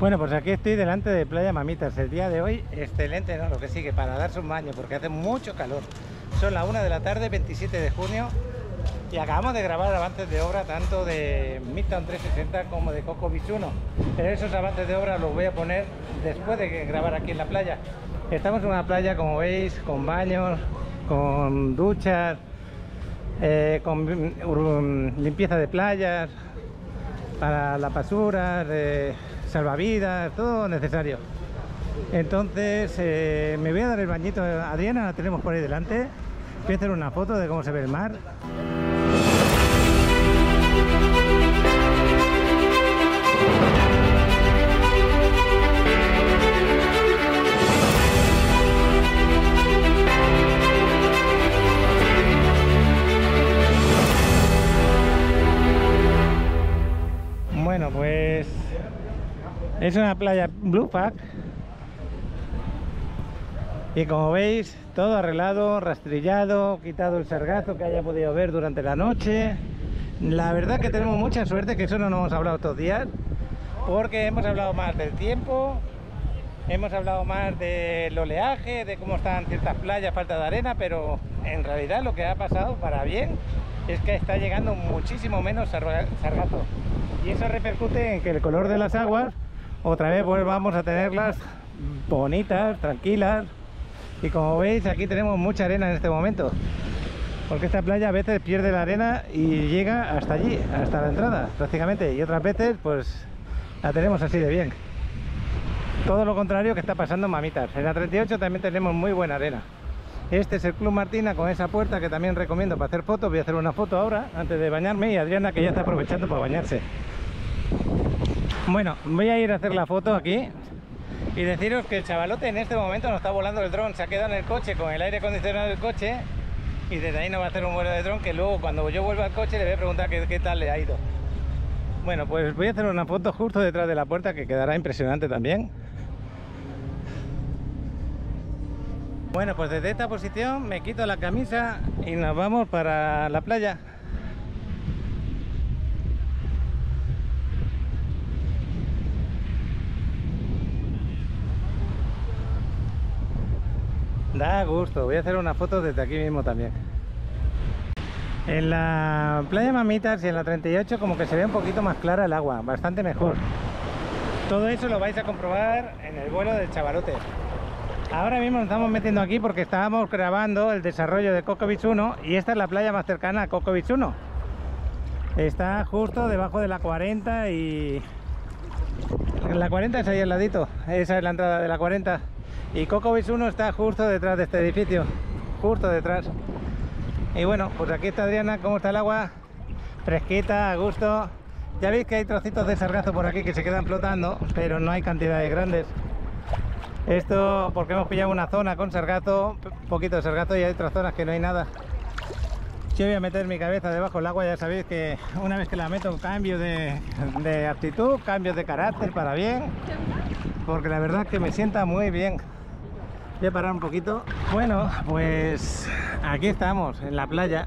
Bueno, pues aquí estoy delante de Playa Mamitas. El día de hoy, excelente, ¿no? Lo que sigue, para darse un baño, porque hace mucho calor. Son las 1 de la tarde, 27 de junio, y acabamos de grabar avances de obra tanto de Midtown 360 como de Coco Beach 1. Pero esos avances de obra los voy a poner después de grabar aquí en la playa. Estamos en una playa, como veis, con baños, con duchas, con limpieza de playas, para la basura, salvavidas, todo necesario. Entonces me voy a dar el bañito. Adriana la tenemos por ahí delante. Voy a hacer una foto de cómo se ve el mar. Bueno, pues es una playa Blue Flag y como veis todo arreglado, rastrillado, quitado el sargazo que haya podido ver durante la noche. La verdad que tenemos mucha suerte que eso no nos hemos hablado estos días, porque hemos hablado más del tiempo, hemos hablado más del oleaje, de cómo están ciertas playas, falta de arena, pero en realidad lo que ha pasado para bien es que está llegando muchísimo menos sargazo. Y eso repercute en que el color de las aguas otra vez volvamos a tenerlas bonitas, tranquilas. Y como veis, aquí tenemos mucha arena en este momento, porque esta playa a veces pierde la arena y llega hasta allí, hasta la entrada prácticamente, y otras veces pues la tenemos así de bien. Todo lo contrario que está pasando en Mamitas. En la 38 también tenemos muy buena arena. Este es el Club Martina, con esa puerta que también recomiendo para hacer fotos. Voy a hacer una foto ahora antes de bañarme, y Adriana, que ya está aprovechando para bañarse. Bueno, voy a ir a hacer la foto aquí y deciros que el chavalote en este momento no está volando el dron, se ha quedado en el coche con el aire acondicionado del coche, y desde ahí no va a hacer un vuelo de dron, que luego cuando yo vuelva al coche le voy a preguntar qué tal le ha ido. Bueno, pues voy a hacer una foto justo detrás de la puerta, que quedará impresionante también. Bueno, pues desde esta posición me quito la camisa y nos vamos para la playa. Da gusto, voy a hacer una foto desde aquí mismo también. En la playa Mamitas y en la 38 como que se ve un poquito más clara el agua, bastante mejor. Todo eso lo vais a comprobar en el vuelo del chavalote. Ahora mismo nos estamos metiendo aquí porque estábamos grabando el desarrollo de Coco Beach 1, y esta es la playa más cercana a Coco Beach 1. Está justo debajo de la 40 y... la 40 es ahí al ladito, esa es la entrada de la 40. Y Coco Beach 1 está justo detrás de este edificio, justo detrás. Y bueno, pues aquí está Adriana. ¿Cómo está el agua? Fresquita, a gusto. Ya veis que hay trocitos de sargazo por aquí que se quedan flotando, pero no hay cantidades grandes. Esto porque hemos pillado una zona con sargazo, poquito de sargazo, y hay otras zonas que no hay nada. Yo voy a meter mi cabeza debajo del agua. Ya sabéis que una vez que la meto, cambio de actitud, cambio de carácter para bien, porque la verdad es que me sienta muy bien. Voy a parar un poquito. Bueno, pues aquí estamos en la playa.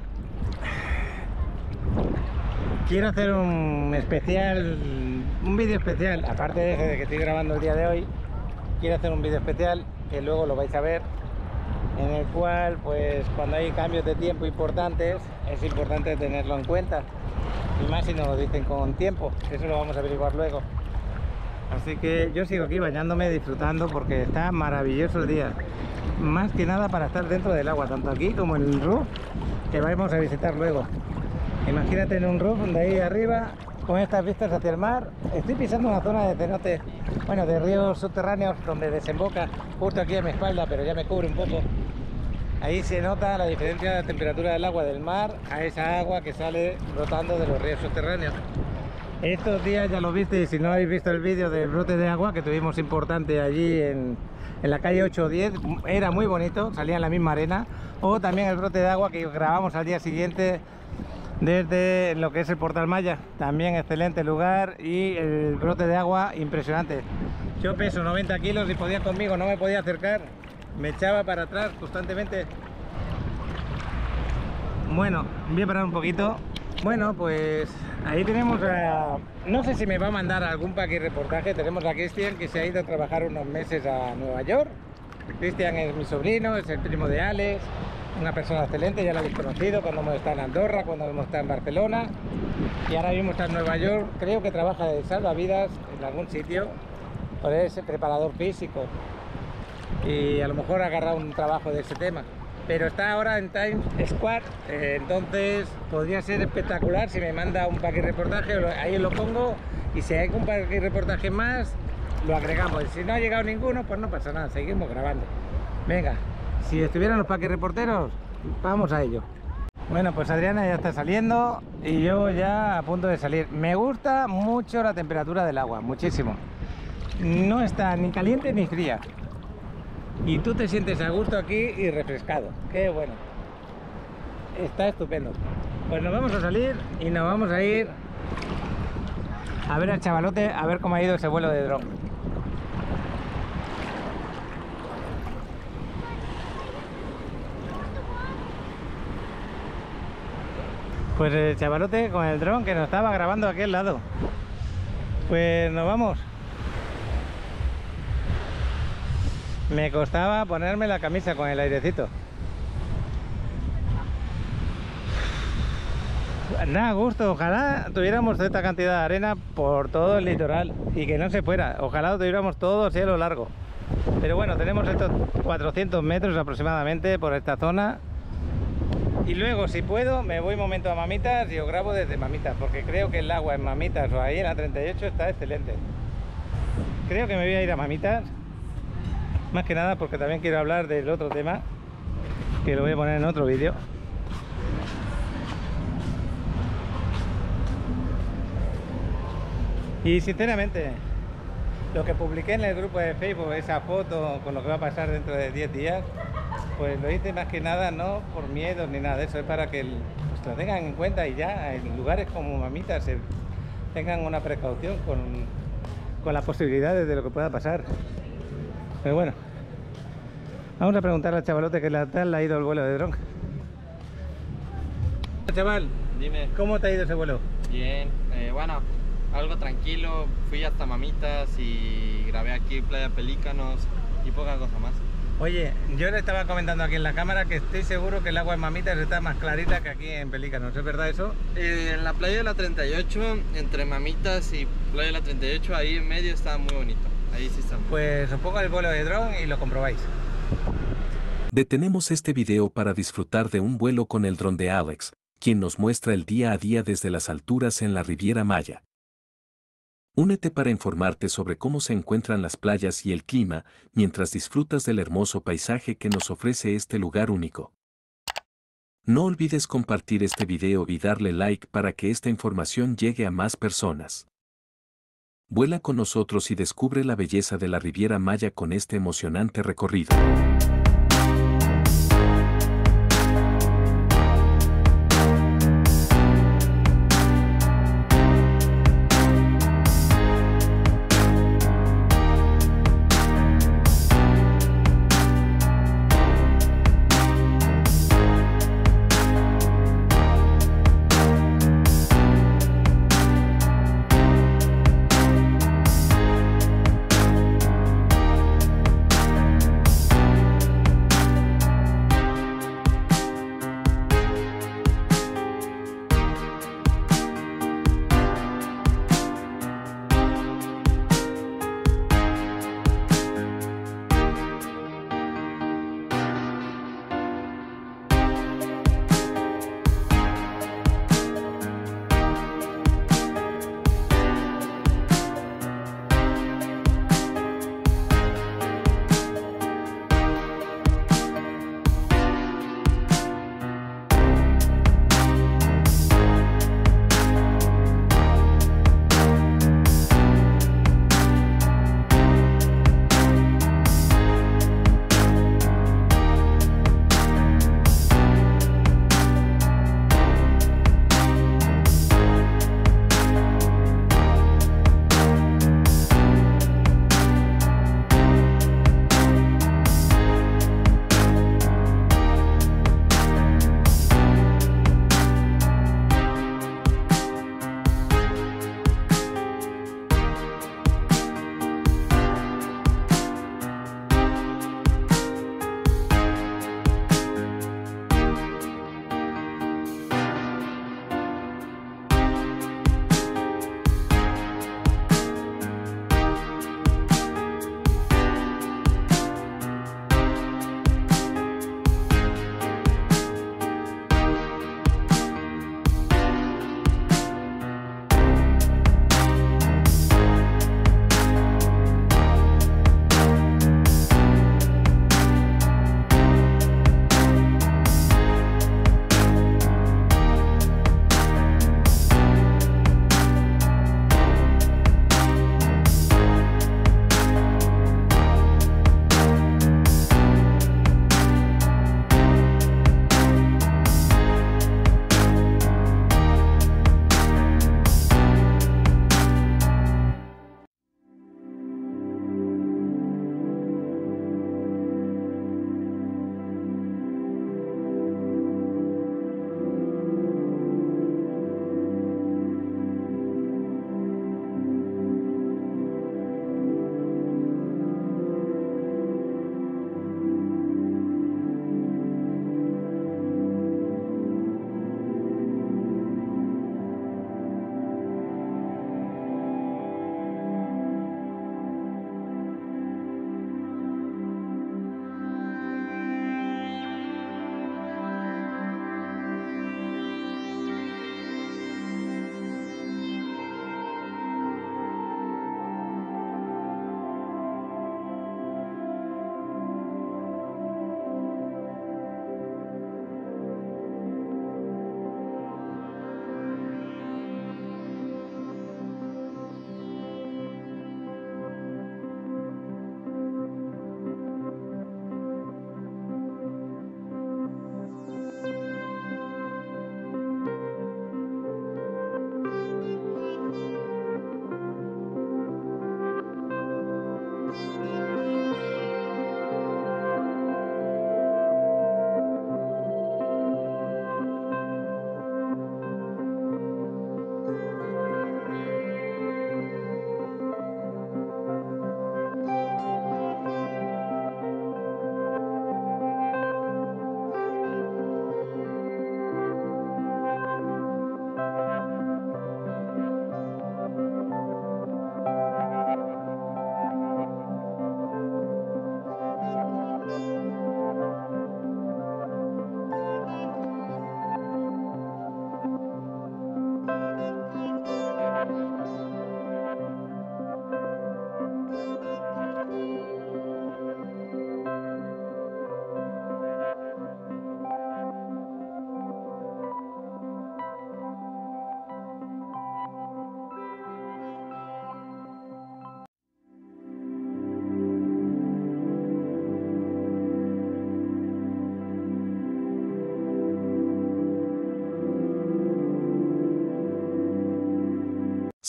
Quiero hacer un especial, un vídeo especial, aparte de que estoy grabando el día de hoy. Quiero hacer un vídeo especial que luego lo vais a ver, en el cual pues cuando hay cambios de tiempo importantes es importante tenerlo en cuenta, y más si nos lo dicen con tiempo. Eso lo vamos a averiguar luego. Así que yo sigo aquí bañándome, disfrutando, porque está maravilloso el día. Más que nada para estar dentro del agua, tanto aquí como en el roof, que vamos a visitar luego. Imagínate en un roof de ahí arriba, con estas vistas hacia el mar. Estoy pisando una zona de cenotes, bueno, de ríos subterráneos, donde desemboca justo aquí a mi espalda, pero ya me cubre un poco. Ahí se nota la diferencia de temperatura del agua del mar a esa agua que sale brotando de los ríos subterráneos. Estos días ya lo visteis, si no habéis visto el vídeo del brote de agua que tuvimos importante allí en la calle 8 o 10, era muy bonito, salía en la misma arena. O también el brote de agua que grabamos al día siguiente desde lo que es el Portal Maya, también excelente lugar, y el brote de agua impresionante. Yo peso 90 kilos y podía conmigo, no me podía acercar, me echaba para atrás constantemente. Bueno, voy a parar un poquito Bueno, pues ahí tenemos a... No sé si me va a mandar algún paquete reportaje. Tenemos a Cristian, que se ha ido a trabajar unos meses a Nueva York. Cristian es mi sobrino, es el primo de Alex, una persona excelente, ya lo habéis conocido cuando hemos estado en Andorra, cuando hemos estado en Barcelona, y ahora mismo está en Nueva York. Creo que trabaja de salvavidas en algún sitio, pues es preparador físico, y a lo mejor ha agarrado un trabajo de ese tema. Pero está ahora en Times Square, entonces podría ser espectacular si me manda un paquete reportaje, ahí lo pongo, y si hay un paquete reportaje más, lo agregamos. Y si no ha llegado ninguno, pues no pasa nada, seguimos grabando. Venga, si estuvieran los paquetes reporteros, vamos a ello. Bueno, pues Adriana ya está saliendo y yo ya a punto de salir. Me gusta mucho la temperatura del agua, muchísimo. No está ni caliente ni fría. Y tú te sientes a gusto aquí y refrescado. Qué bueno. Está estupendo. Pues nos vamos a salir y nos vamos a ir a ver al chavalote, a ver cómo ha ido ese vuelo de dron. Pues el chavalote con el dron que nos estaba grabando aquí al lado. Pues nos vamos. Me costaba ponerme la camisa con el airecito. Nada, gusto. Ojalá tuviéramos esta cantidad de arena por todo el litoral y que no se fuera. Ojalá lo tuviéramos todo cielo largo. Pero bueno, tenemos estos 400 metros aproximadamente por esta zona. Y luego, si puedo, me voy un momento a Mamitas y os grabo desde Mamitas, porque creo que el agua en Mamitas o ahí en la 38 está excelente. Creo que me voy a ir a Mamitas. Más que nada porque también quiero hablar del otro tema, que lo voy a poner en otro vídeo. Y sinceramente, lo que publiqué en el grupo de Facebook, esa foto con lo que va a pasar dentro de 10 días, pues lo hice más que nada no por miedo ni nada de eso, es para que pues, lo tengan en cuenta y ya en lugares como Mamitas tengan una precaución con las posibilidades de lo que pueda pasar. Pero bueno, vamos a preguntarle al chavalote que tal le ha ido el vuelo de dron. Chaval, Dime. ¿cómo te ha ido ese vuelo? Bien, bueno, algo tranquilo, fui hasta Mamitas y grabé aquí Playa Pelícanos y poca cosa más. Oye, yo le estaba comentando aquí en la cámara que estoy seguro que el agua en Mamitas está más clarita que aquí en Pelícanos, ¿es verdad eso? En la playa de la 38, entre Mamitas y Playa de la 38, ahí en medio está muy bonito, ahí sí está. Pues os pongo el vuelo de dron y lo comprobáis. Detenemos este video para disfrutar de un vuelo con el dron de Alex, quien nos muestra el día a día desde las alturas en la Riviera Maya. Únete para informarte sobre cómo se encuentran las playas y el clima, mientras disfrutas del hermoso paisaje que nos ofrece este lugar único. No olvides compartir este video y darle like para que esta información llegue a más personas. Vuela con nosotros y descubre la belleza de la Riviera Maya con este emocionante recorrido.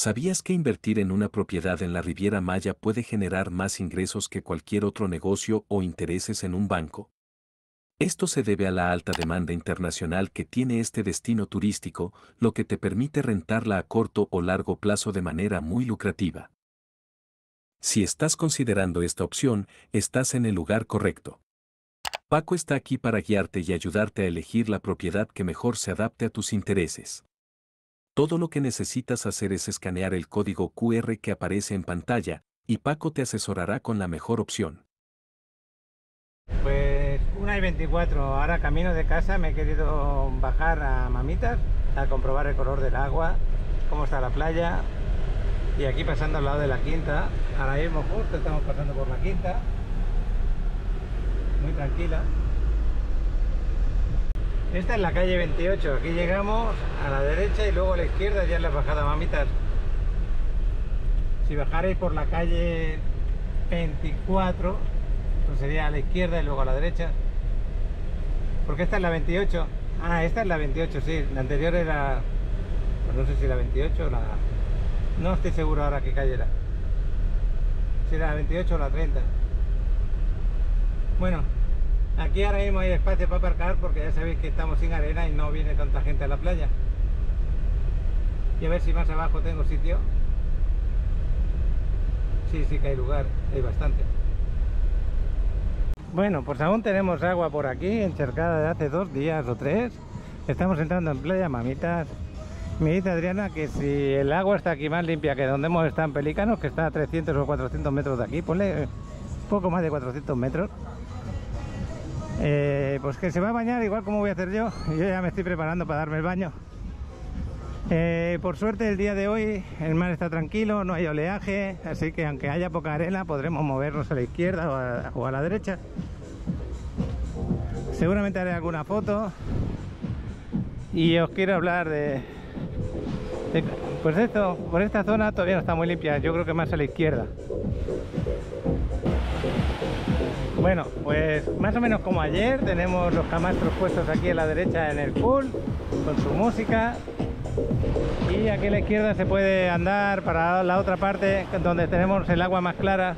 ¿Sabías que invertir en una propiedad en la Riviera Maya puede generar más ingresos que cualquier otro negocio o intereses en un banco? Esto se debe a la alta demanda internacional que tiene este destino turístico, lo que te permite rentarla a corto o largo plazo de manera muy lucrativa. Si estás considerando esta opción, estás en el lugar correcto. Paco está aquí para guiarte y ayudarte a elegir la propiedad que mejor se adapte a tus intereses. Todo lo que necesitas hacer es escanear el código QR que aparece en pantalla, y Paco te asesorará con la mejor opción. Pues 1:24, ahora camino de casa, me he querido bajar a Mamitas a comprobar el color del agua, cómo está la playa, y aquí pasando al lado de la quinta, ahora mismo justo estamos pasando por la quinta, muy tranquila. Esta es la calle 28, aquí llegamos a la derecha y luego a la izquierda ya es la bajada a Mamitas. Si bajarais por la calle 24, pues sería a la izquierda y luego a la derecha. Porque esta es la 28. Ah, esta es la 28, sí. La anterior era... pues no sé si la 28 o la... no estoy seguro ahora qué calle era. Si era la 28 o la 30. Bueno, aquí ahora mismo hay espacio para aparcar porque ya sabéis que estamos sin arena y no viene tanta gente a la playa. Y a ver si más abajo tengo sitio. Sí, sí que hay lugar, hay bastante. Bueno, pues aún tenemos agua por aquí, encharcada de hace 2 días o 3. Estamos entrando en playa Mamitas. Me dice Adriana que si el agua está aquí más limpia que donde hemos estado en Pelícanos, que está a 300 o 400 metros de aquí, ponle poco más de 400 metros. Pues que se va a bañar igual como voy a hacer yo. Yo ya me estoy preparando para darme el baño. Por suerte el día de hoy el mar está tranquilo, no hay oleaje, así que aunque haya poca arena podremos movernos a la izquierda o a la derecha. Seguramente haré alguna foto y os quiero hablar pues esto, por esta zona todavía no está muy limpia, yo creo que más a la izquierda. Bueno, pues más o menos como ayer, tenemos los camastros puestos aquí a la derecha en el pool con su música. Y aquí a la izquierda se puede andar para la otra parte donde tenemos el agua más clara.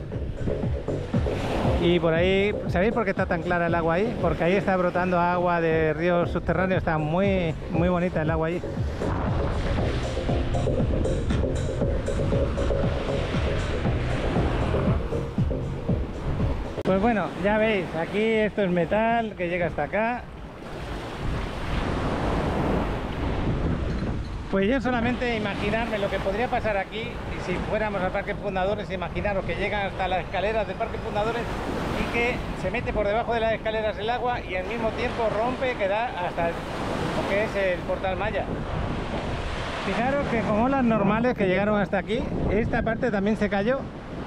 Y por ahí, ¿sabéis por qué está tan clara el agua ahí? Porque ahí está brotando agua de ríos subterráneos, está muy bonita el agua ahí. Pues bueno, ya veis, aquí esto es metal que llega hasta acá. Pues yo solamente imaginarme lo que podría pasar aquí, y si fuéramos al Parque Fundadores, imaginaros que llegan hasta las escaleras del Parque Fundadores y que se mete por debajo de las escaleras el agua y al mismo tiempo rompe, que da hasta lo que es el Portal Maya. Fijaros que como olas normales que llegaron hasta aquí, esta parte también se cayó.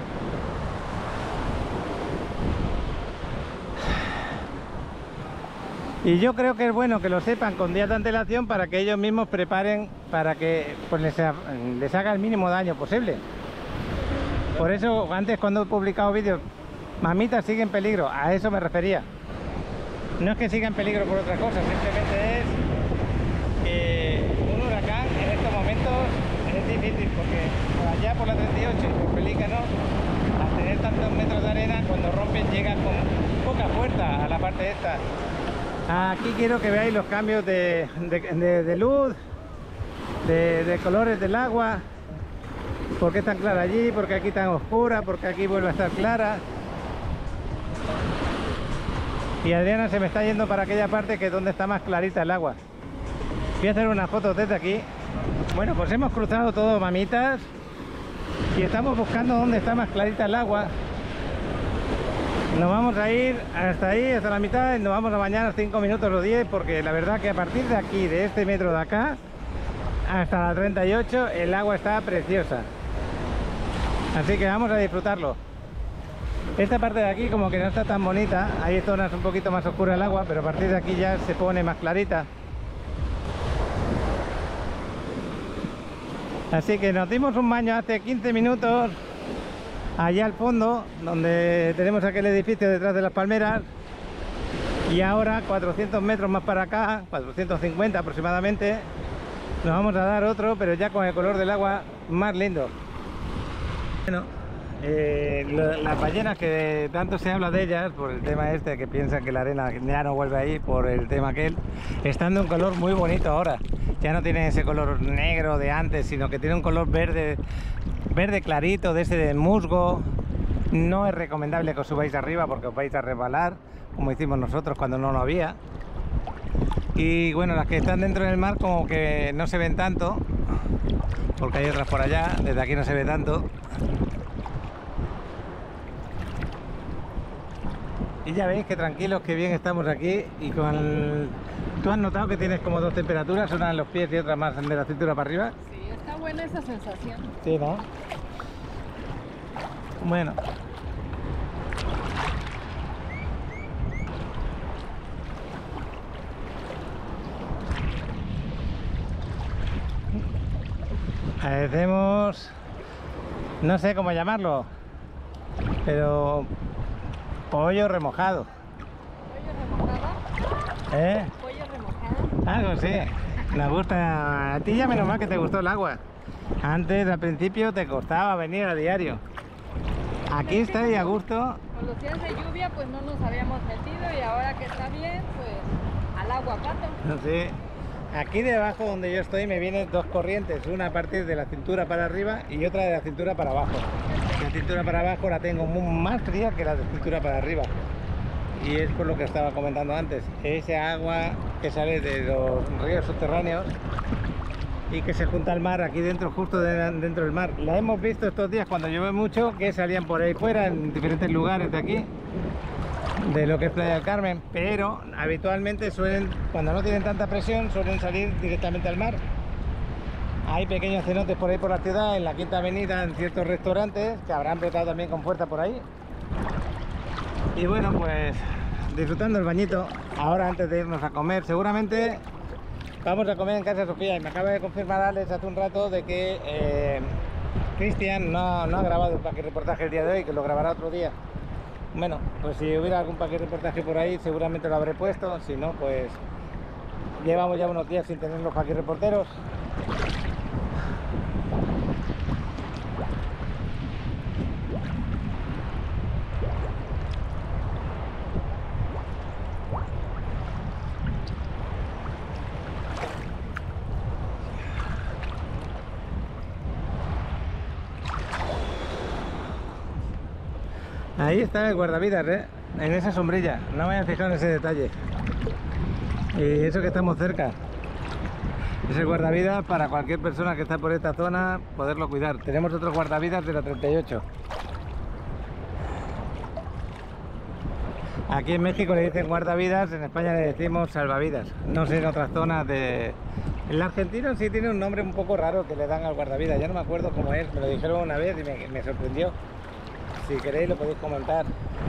Y yo creo que es bueno que lo sepan con días de antelación para que ellos mismos preparen para que pues, les haga el mínimo daño posible. Por eso antes cuando he publicado vídeos, Mamitas sigue en peligro, a eso me refería. No es que siga en peligro por otra cosa, simplemente es que un huracán en estos momentos es difícil porque por allá por la 38 y por Pelícanos, al tener tantos metros de arena, cuando rompen llega con poca fuerza a la parte esta. Aquí quiero que veáis los cambios de luz, de colores del agua. ¿Por qué es tan clara allí? ¿Por qué aquí tan oscura? ¿Por qué aquí vuelve a estar clara? Y Adriana se me está yendo para aquella parte que es donde está más clarita el agua. Voy a hacer unas fotos desde aquí. Bueno, pues hemos cruzado todo Mamitas y estamos buscando dónde está más clarita el agua. Nos vamos a ir hasta ahí, hasta la mitad, y nos vamos a bañar 5 minutos o 10, porque la verdad que a partir de aquí, de este metro de acá, hasta la 38, el agua está preciosa. Así que vamos a disfrutarlo. Esta parte de aquí como que no está tan bonita, hay zonas un poquito más oscuras el agua, pero a partir de aquí ya se pone más clarita. Así que nos dimos un baño hace 15 minutos. Allá al fondo, donde tenemos aquel edificio detrás de las palmeras, y ahora 400 metros más para acá, 450 aproximadamente, nos vamos a dar otro, pero ya con el color del agua más lindo. Bueno, las ballenas, que tanto se habla de ellas por el tema este, que piensan que la arena ya no vuelve ahí por el tema aquel, están de un color muy bonito ahora. Ya no tiene ese color negro de antes, sino que tiene un color verde, verde clarito, de ese de musgo. No es recomendable que os subáis arriba porque os vais a resbalar, como hicimos nosotros cuando no lo había. Y bueno, las que están dentro del mar como que no se ven tanto, porque hay otras por allá, desde aquí no se ve tanto. Y ya veis que tranquilos, que bien estamos aquí. Y con ¿Tú has notado que tienes como dos temperaturas, una en los pies y otra más de la cintura para arriba? Sí, está buena esa sensación. Sí, ¿no? Bueno. Hacemos, no sé cómo llamarlo, pero pollo remojado. ¿Pollo remojado? ¿Eh? ¿Pollo remojado? Algo sí. Nos gusta. A ti ya menos mal que te gustó el agua. Antes, al principio, te costaba venir a diario. Aquí está y a gusto. Con los días de lluvia pues no nos habíamos metido y ahora que está bien, pues al agua pato. Sí. Aquí debajo donde yo estoy me vienen dos corrientes, una a partir de la cintura para arriba y otra de la cintura para abajo. La cintura para abajo la tengo más fría que la de cintura para arriba. Y es por lo que estaba comentando antes, ese agua que sale de los ríos subterráneos y que se junta al mar aquí dentro, justo dentro del mar. La hemos visto estos días cuando llueve mucho, que salían por ahí fuera en diferentes lugares de aquí, de lo que es Playa del Carmen, pero habitualmente suelen, cuando no tienen tanta presión, suelen salir directamente al mar. Hay pequeños cenotes por ahí por la ciudad, en la Quinta Avenida, en ciertos restaurantes que habrán brotado también con fuerza por ahí. Y bueno, pues disfrutando el bañito ahora antes de irnos a comer. Seguramente vamos a comer en casa de Sofía, y me acaba de confirmar Alex hace un rato de que Cristian no ha grabado el paquete reportaje el día de hoy, que lo grabará otro día. Bueno, pues si hubiera algún paquete reportaje por ahí seguramente lo habré puesto, si no pues llevamos ya unos días sin tener los paquetes reporteros. Ahí está el guardavidas, en esa sombrilla, no me voy a fijar en ese detalle. Y eso que estamos cerca. Es el guardavidas para cualquier persona que está por esta zona, poderlo cuidar. Tenemos otros guardavidas de la 38. Aquí en México le dicen guardavidas, en España le decimos salvavidas. No sé en otras zonas de... El argentino sí tiene un nombre un poco raro que le dan al guardavidas, ya no me acuerdo cómo es, me lo dijeron una vez y me sorprendió. Si queréis lo podéis comentar.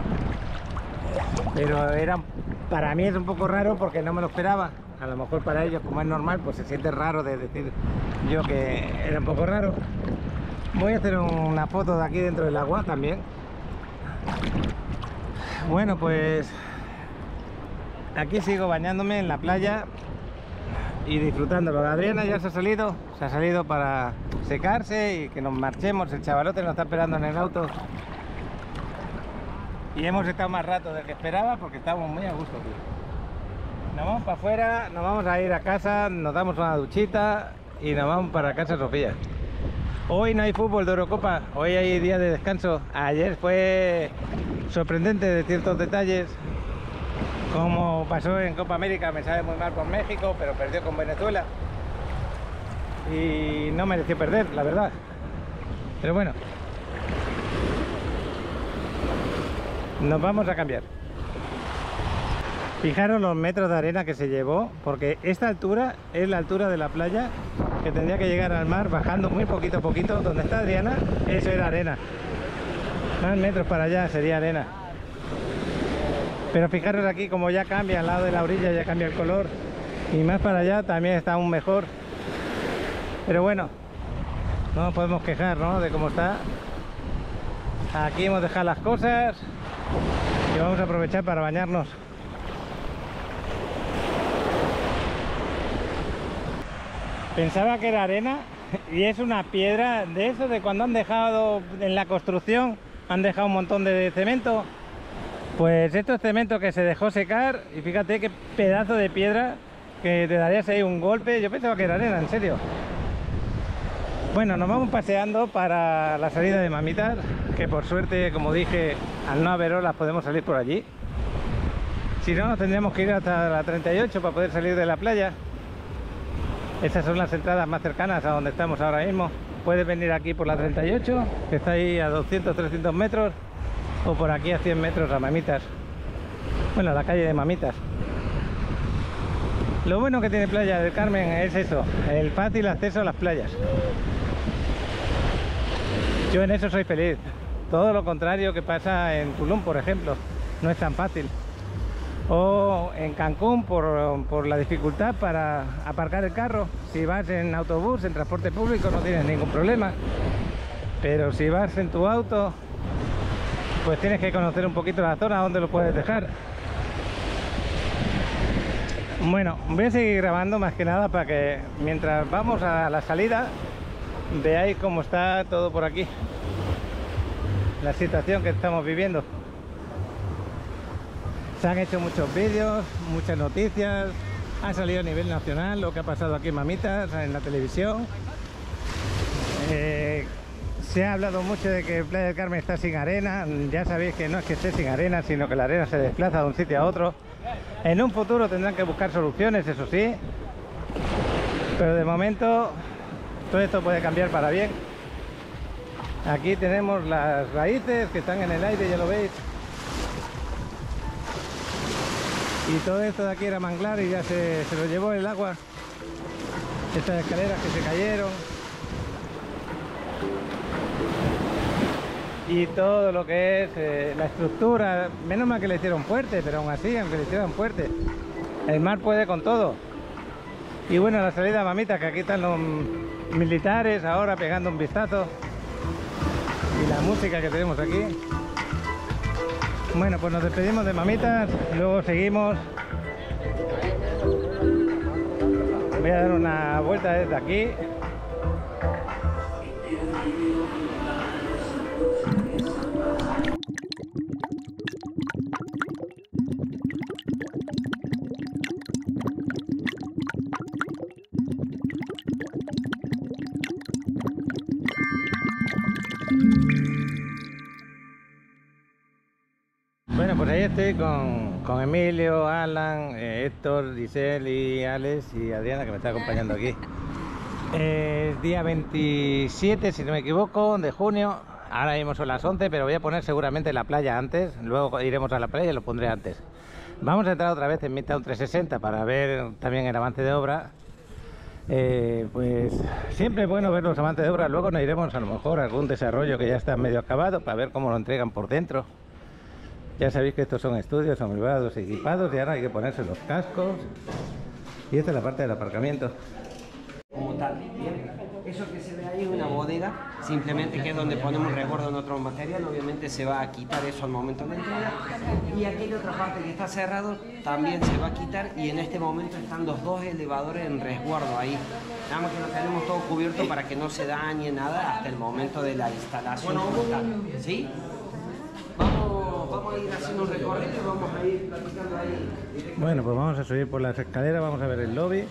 Pero para mí es un poco raro porque no me lo esperaba. A lo mejor para ellos, como es normal, pues se siente raro de decir yo que era un poco raro. Voy a hacer una foto de aquí dentro del agua también. Bueno, pues aquí sigo bañándome en la playa y disfrutándolo. Adriana ya se ha salido para secarse y que nos marchemos. El chavalote nos está esperando en el auto. Y hemos estado más rato del que esperaba porque estábamos muy a gusto aquí. Nos vamos para afuera, nos vamos a ir a casa, nos damos una duchita y nos vamos para casa Sofía. Hoy no hay fútbol de Eurocopa, hoy hay día de descanso. Ayer fue sorprendente de ciertos detalles, como pasó en Copa América. Me sabe muy mal por México, pero perdió con Venezuela y no mereció perder, la verdad. Pero bueno, nos vamos a cambiar. Fijaros los metros de arena que se llevó, porque esta altura es la altura de la playa que tendría que llegar al mar, bajando muy poquito a poquito. Donde está Adriana, eso era arena. Más metros para allá sería arena. Pero fijaros aquí como ya cambia, al lado de la orilla ya cambia el color. Y más para allá también está aún mejor. Pero bueno, no nos podemos quejar, ¿no?, de cómo está. Aquí hemos dejado las cosas y vamos a aprovechar para bañarnos. Pensaba que era arena y es una piedra de eso, de cuando han dejado en la construcción, han dejado un montón de cemento. Pues esto es cemento que se dejó secar y fíjate qué pedazo de piedra que te darías ahí un golpe. Yo pensaba que era arena, en serio. Bueno, nos vamos paseando para la salida de Mamitas, que por suerte, como dije, al no haber olas podemos salir por allí. Si no, nos tendríamos que ir hasta la 38 para poder salir de la playa. Esas son las entradas más cercanas a donde estamos ahora mismo. Puedes venir aquí por la 38, que está ahí a 200-300 metros, o por aquí a 100 metros a Mamitas. Bueno, la calle de Mamitas. Lo bueno que tiene Playa del Carmen es eso, el fácil acceso a las playas. Yo en eso soy feliz. Todo lo contrario que pasa en Tulum, por ejemplo. No es tan fácil. O en Cancún por la dificultad para aparcar el carro. Si vas en autobús, en transporte público, no tienes ningún problema. Pero si vas en tu auto, pues tienes que conocer un poquito la zona donde lo puedes dejar. Bueno, voy a seguir grabando más que nada para que mientras vamos a la salida veáis cómo está todo por aquí, la situación que estamos viviendo. Se han hecho muchos vídeos, muchas noticias, ha salido a nivel nacional lo que ha pasado aquí en Mamitas, en la televisión. Se ha hablado mucho de que Playa del Carmen está sin arena. Ya sabéis que no es que esté sin arena, sino que la arena se desplaza de un sitio a otro. En un futuro tendrán que buscar soluciones, eso sí, pero de momento todo esto puede cambiar para bien. Aquí tenemos las raíces que están en el aire, ya lo veis. Y todo esto de aquí era manglar y ya se lo llevó el agua. Estas escaleras que se cayeron. Y todo lo que es la estructura, menos mal que le hicieron fuerte, pero aún así, aunque le hicieron fuerte, el mar puede con todo. Y bueno, la salida a Mamitas, que aquí están los militares ahora pegando un vistazo. Y la música que tenemos aquí. Bueno, pues nos despedimos de Mamitas, luego seguimos. Voy a dar una vuelta desde aquí. Bueno, pues ahí estoy con Emilio, Alan, Héctor, Giselle y Alex y Adriana, que me está acompañando aquí. Es día 27, si no me equivoco, de junio. Ahora mismo son las 11, pero voy a poner seguramente la playa antes. Luego iremos a la playa y lo pondré antes. Vamos a entrar otra vez en Midtown 360 para ver también el avance de obra. Pues siempre es bueno ver los avances de obra. Luego nos iremos a lo mejor a algún desarrollo que ya está medio acabado para ver cómo lo entregan por dentro. Ya sabéis que estos son estudios, son privados y equipados y ahora hay que ponerse los cascos. Y esta es la parte del aparcamiento. Como tal, ¿bien? Eso que se ve ahí es una bodega, simplemente que es donde ponemos resguardo en otro material. Obviamente se va a quitar eso al momento de entrada. Y aquella otra parte que está cerrado también se va a quitar y en este momento están los dos elevadores en resguardo ahí. Nada más que lo tenemos todo cubierto para que no se dañe nada hasta el momento de la instalación. ¿Sí? Vamos a ir haciendo un recorrido y vamos a ir platicando ahí. Bueno, pues vamos a subir por las escaleras, vamos a ver el lobby.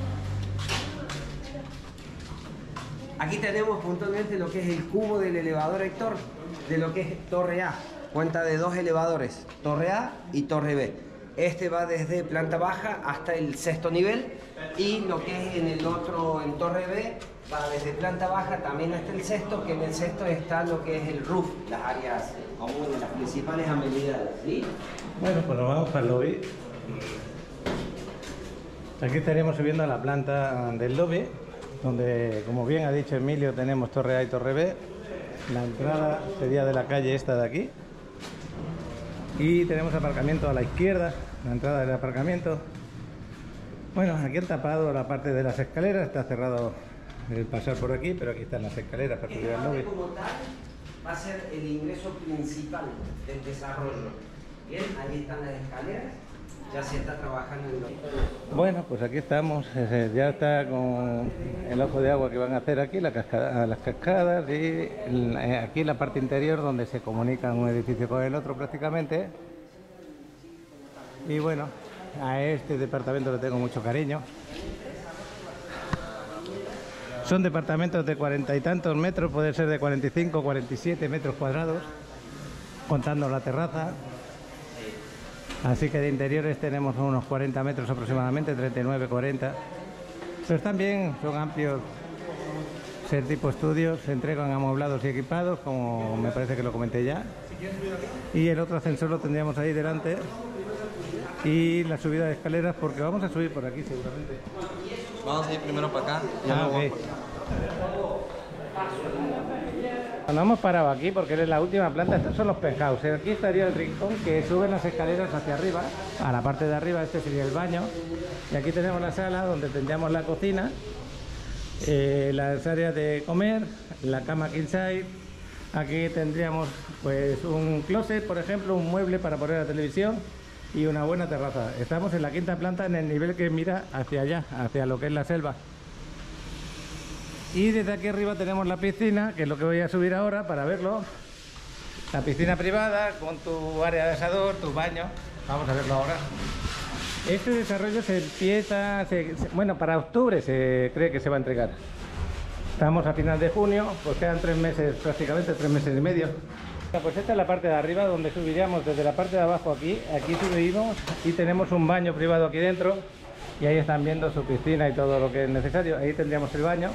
Aquí tenemos puntualmente lo que es el cubo del elevador Héctor, de lo que es Torre A. Cuenta de dos elevadores, Torre A y Torre B. Este va desde planta baja hasta el 6º nivel y lo que es en el otro, en Torre B, va desde planta baja también hasta el 6º, que en el 6º está lo que es el roof, las áreas comunes, las principales amenidades, ¿sí? Bueno, pues nos vamos para el lobby. Aquí estaríamos subiendo a la planta del lobby, donde, como bien ha dicho Emilio, tenemos Torre A y Torre B. La entrada sería de la calle esta de aquí. Y tenemos aparcamiento a la izquierda, la entrada del aparcamiento. Bueno, aquí han tapado la parte de las escaleras, está cerrado el pasar por aquí, pero aquí están las escaleras para subir al lobby. Como tal, va a ser el ingreso principal del desarrollo. Bien, ahí están las escaleras. ya se está trabajando en lo... Bueno, pues aquí estamos, ya está con el ojo de agua que van a hacer aquí, las cascadas y aquí la parte interior donde se comunican un edificio con el otro prácticamente. Y bueno, a este departamento le tengo mucho cariño. Son departamentos de 40 y tantos metros, puede ser de 45, 47 metros cuadrados, contando la terraza. Así que de interiores tenemos unos 40 metros aproximadamente, 39, 40. Pero están bien, son amplios, ser tipo estudios, se entregan amueblados y equipados, como me parece que lo comenté ya. Y el otro ascensor lo tendríamos ahí delante. Y la subida de escaleras, porque vamos a subir por aquí seguramente. Vamos a ir primero para acá. Y Ah, luego... ok. Nos hemos parado aquí porque es la última planta, estos son los penthouse. Aquí estaría el rincón que suben las escaleras hacia arriba, a la parte de arriba. Este sería el baño. Y aquí tenemos la sala donde tendríamos la cocina, las áreas de comer, la cama king size. Aquí tendríamos pues un closet, por ejemplo, un mueble para poner la televisión y una buena terraza. Estamos en la quinta planta, en el nivel que mira hacia allá, hacia lo que es la selva. Y desde aquí arriba tenemos la piscina, que es lo que voy a subir ahora para verlo. La piscina privada con tu área de asador, tu baño. Vamos a verlo ahora. Este desarrollo se empieza, bueno, para octubre se cree que se va a entregar. Estamos a final de junio, pues quedan 3 meses prácticamente, 3 meses y medio. Pues esta es la parte de arriba donde subiríamos desde la parte de abajo aquí. Aquí subimos y tenemos un baño privado aquí dentro. Y ahí están viendo su piscina y todo lo que es necesario. Ahí tendríamos el baño.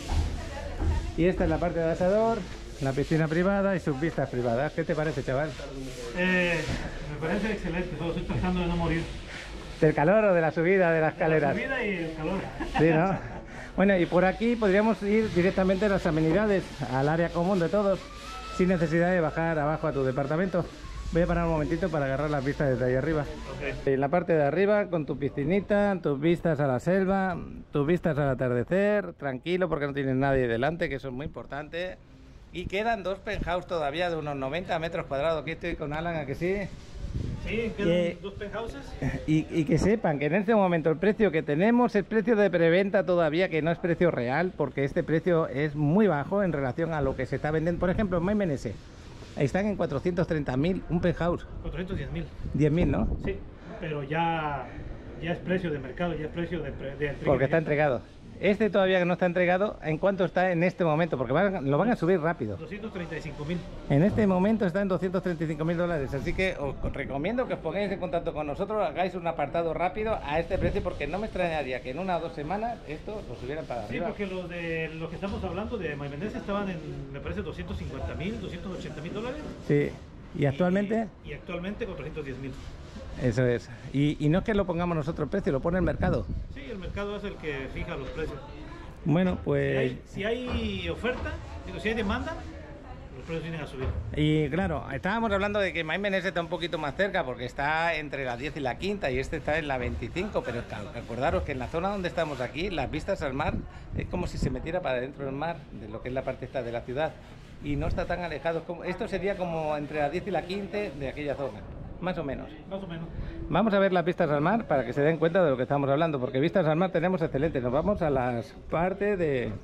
Y esta es la parte de asador, la piscina privada y sus vistas privadas. ¿Qué te parece, chaval? Me parece excelente, solo estoy tratando de no morir. ¿Del calor o de la subida de las escaleras? La subida y el calor. Sí, ¿no? Bueno, y por aquí podríamos ir directamente a las amenidades, al área común de todos, sin necesidad de bajar abajo a tu departamento. Voy a parar un momentito para agarrar las vistas desde ahí arriba. Okay. En la parte de arriba, con tu piscinita, tus vistas a la selva, tus vistas al atardecer, tranquilo porque no tienes nadie delante, que eso es muy importante. Y quedan 2 penthouse todavía de unos 90 metros cuadrados. Aquí estoy con Alan, ¿a que sí? Sí, quedan 2 penthouses. Y que sepan que en este momento el precio que tenemos es precio de preventa todavía, que no es precio real, porque este precio es muy bajo en relación a lo que se está vendiendo. Por ejemplo, en Maimenese están en 430.000 un penthouse. 410.000. 10.000, ¿no? Sí, pero ya es precio de mercado, ya es precio de entrega. Porque está entregado. Este todavía que no está entregado, ¿en cuánto está en este momento? Porque lo van a subir rápido. 235.000. En este momento está en 235.000 dólares, así que os recomiendo que os pongáis en contacto con nosotros, hagáis un apartado rápido a este precio, porque no me extrañaría que en 1 o 2 semanas esto lo subieran para arriba. Sí, porque los que estamos hablando de Maimenese estaban en, me parece, 250.000, 280.000 dólares. Sí, ¿y actualmente? Y actualmente 410.000. Eso es. Y no es que lo pongamos nosotros el precio, lo pone el mercado. Sí, el mercado es el que fija los precios. Bueno, pues... Si hay oferta, digo, si hay demanda, los precios vienen a subir. Y claro, estábamos hablando de que Maimenese está un poquito más cerca porque está entre la 10 y la quinta y este está en la 25, pero recordaros que en la zona donde estamos aquí, las vistas al mar es como si se metiera para dentro del mar, de lo que es la parte esta de la ciudad, y no está tan alejado. Esto sería como entre la 10 y la 15 de aquella zona. Más o menos. Más o menos. Vamos a ver las vistas al mar para que se den cuenta de lo que estamos hablando, porque vistas al mar tenemos excelentes. Nos vamos a las partes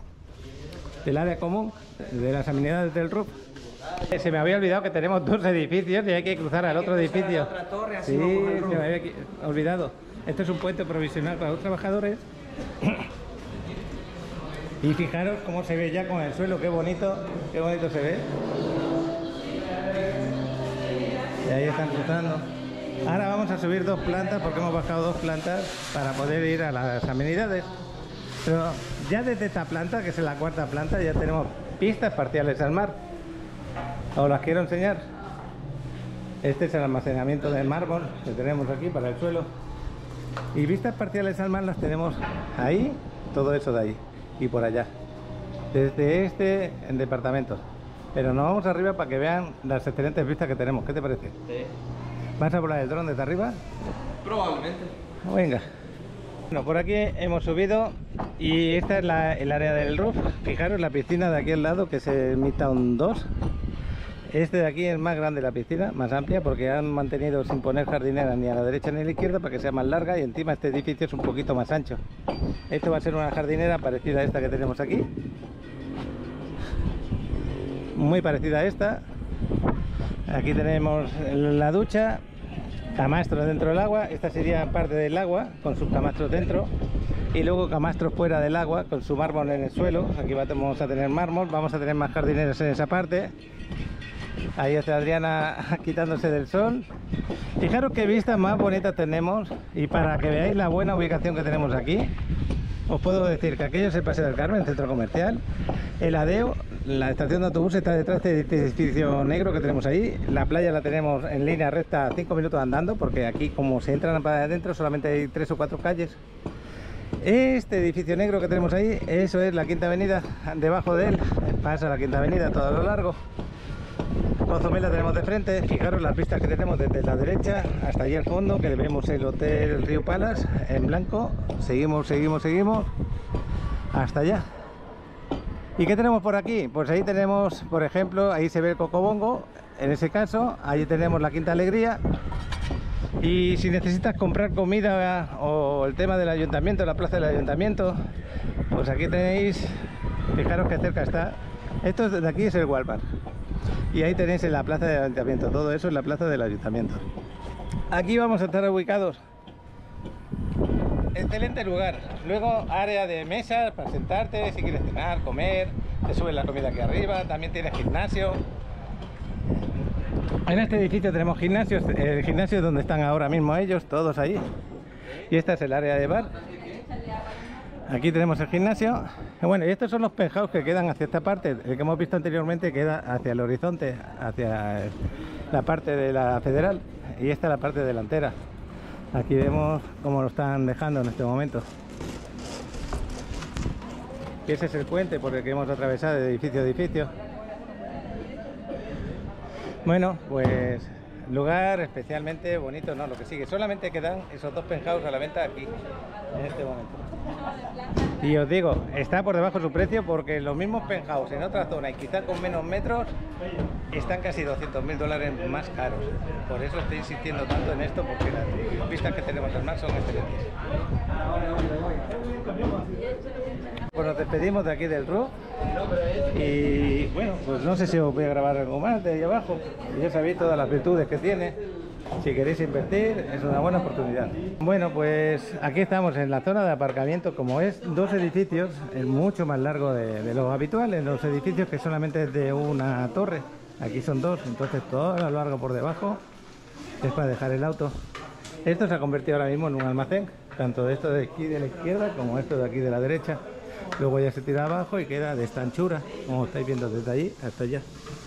del área común, de las amenidades del roof. Se me había olvidado que tenemos 2 edificios y hay que cruzar al otro edificio. Otra torre, así Sí, vamos al se roof. me había olvidado. Este es un puente provisional para los trabajadores. Y fijaros cómo se ve ya con el suelo, qué bonito se ve. Y ahí están cruzando. Ahora vamos a subir 2 plantas porque hemos bajado 2 plantas para poder ir a las amenidades. Pero ya desde esta planta, que es la 4ª planta, ya tenemos pistas parciales al mar. Os las quiero enseñar. Este es el almacenamiento de mármol que tenemos aquí para el suelo. Y vistas parciales al mar las tenemos ahí, todo eso de ahí y por allá. Desde este en departamentos. Pero nos vamos arriba para que vean las excelentes vistas que tenemos. ¿Qué te parece? Sí. ¿Vas a volar el dron desde arriba? Probablemente. Venga. Bueno, por aquí hemos subido y esta es el área del roof. Fijaros la piscina de aquí al lado, que es el Midtown 2. Este de aquí es más grande la piscina, más amplia, porque han mantenido sin poner jardinera ni a la derecha ni a la izquierda para que sea más larga, y encima este edificio es un poquito más ancho. Esto va a ser una jardinera parecida a esta que tenemos aquí, muy parecida a esta. Aquí tenemos la ducha, camastros dentro del agua. Esta sería parte del agua con sus camastros dentro, y luego camastros fuera del agua con su mármol en el suelo. Aquí vamos a tener mármol, vamos a tener más jardineras en esa parte. Ahí está Adriana quitándose del sol. Fijaros qué vistas más bonitas tenemos, y para que veáis la buena ubicación que tenemos aquí, os puedo decir que aquello es el Paseo del Carmen, el centro comercial. El Adeo, la estación de autobús, está detrás de este edificio negro que tenemos ahí. La playa la tenemos en línea recta, 5 minutos andando, porque aquí, como se entran para adentro, solamente hay 3 o 4 calles. Este edificio negro que tenemos ahí, eso es la Quinta Avenida. Debajo de él pasa la Quinta Avenida todo a lo largo. Cozumel la tenemos de frente. Fijaros las vistas que tenemos desde la derecha hasta allí al fondo, que vemos el Hotel Río Palace en blanco. Seguimos hasta allá. ¿Y qué tenemos por aquí? Pues ahí tenemos, por ejemplo, ahí se ve el Cocobongo. En ese caso, ahí tenemos la Quinta Alegría. Y si necesitas comprar comida o el tema del ayuntamiento, la plaza del ayuntamiento, pues aquí tenéis, fijaros que cerca está. Esto de aquí es el Walmart. Y ahí tenéis en la plaza del ayuntamiento, todo eso es la plaza del ayuntamiento. Aquí vamos a estar ubicados. Excelente lugar. Luego área de mesas para sentarte, si quieres cenar, comer, te subes la comida aquí arriba. También tienes gimnasio. En este edificio tenemos gimnasios. El gimnasio es donde están ahora mismo ellos, todos ahí. Y esta es el área de bar. Aquí tenemos el gimnasio. Bueno, y estos son los penthouse que quedan hacia esta parte. El que hemos visto anteriormente queda hacia el horizonte, hacia la parte de la Federal, y esta es la parte delantera. Aquí vemos cómo lo están dejando en este momento. Y ese es el puente por el que hemos atravesado de edificio a edificio. Bueno, pues lugar especialmente bonito, no, lo que sigue. Solamente quedan esos 2 penthouse a la venta aquí, en este momento. Y os digo, está por debajo de su precio, porque los mismos penthouse en otra zona y quizá con menos metros están casi $200.000 más caros. Por eso estoy insistiendo tanto en esto, porque las vistas que tenemos al mar son excelentes. Pues nos despedimos de aquí del RUC. Y bueno, pues no sé si os voy a grabar algo más de ahí abajo. Ya sabéis todas las virtudes que tiene. Si queréis invertir, es una buena oportunidad. Bueno, pues aquí estamos en la zona de aparcamiento. Como es 2 edificios, es mucho más largo de lo habitual. En los edificios que solamente es de una torre, aquí son 2, entonces todo a lo largo por debajo es para dejar el auto. Esto se ha convertido ahora mismo en un almacén, tanto esto de aquí de la izquierda como esto de aquí de la derecha. Luego ya se tira abajo y queda de esta anchura, como estáis viendo desde allí hasta allá.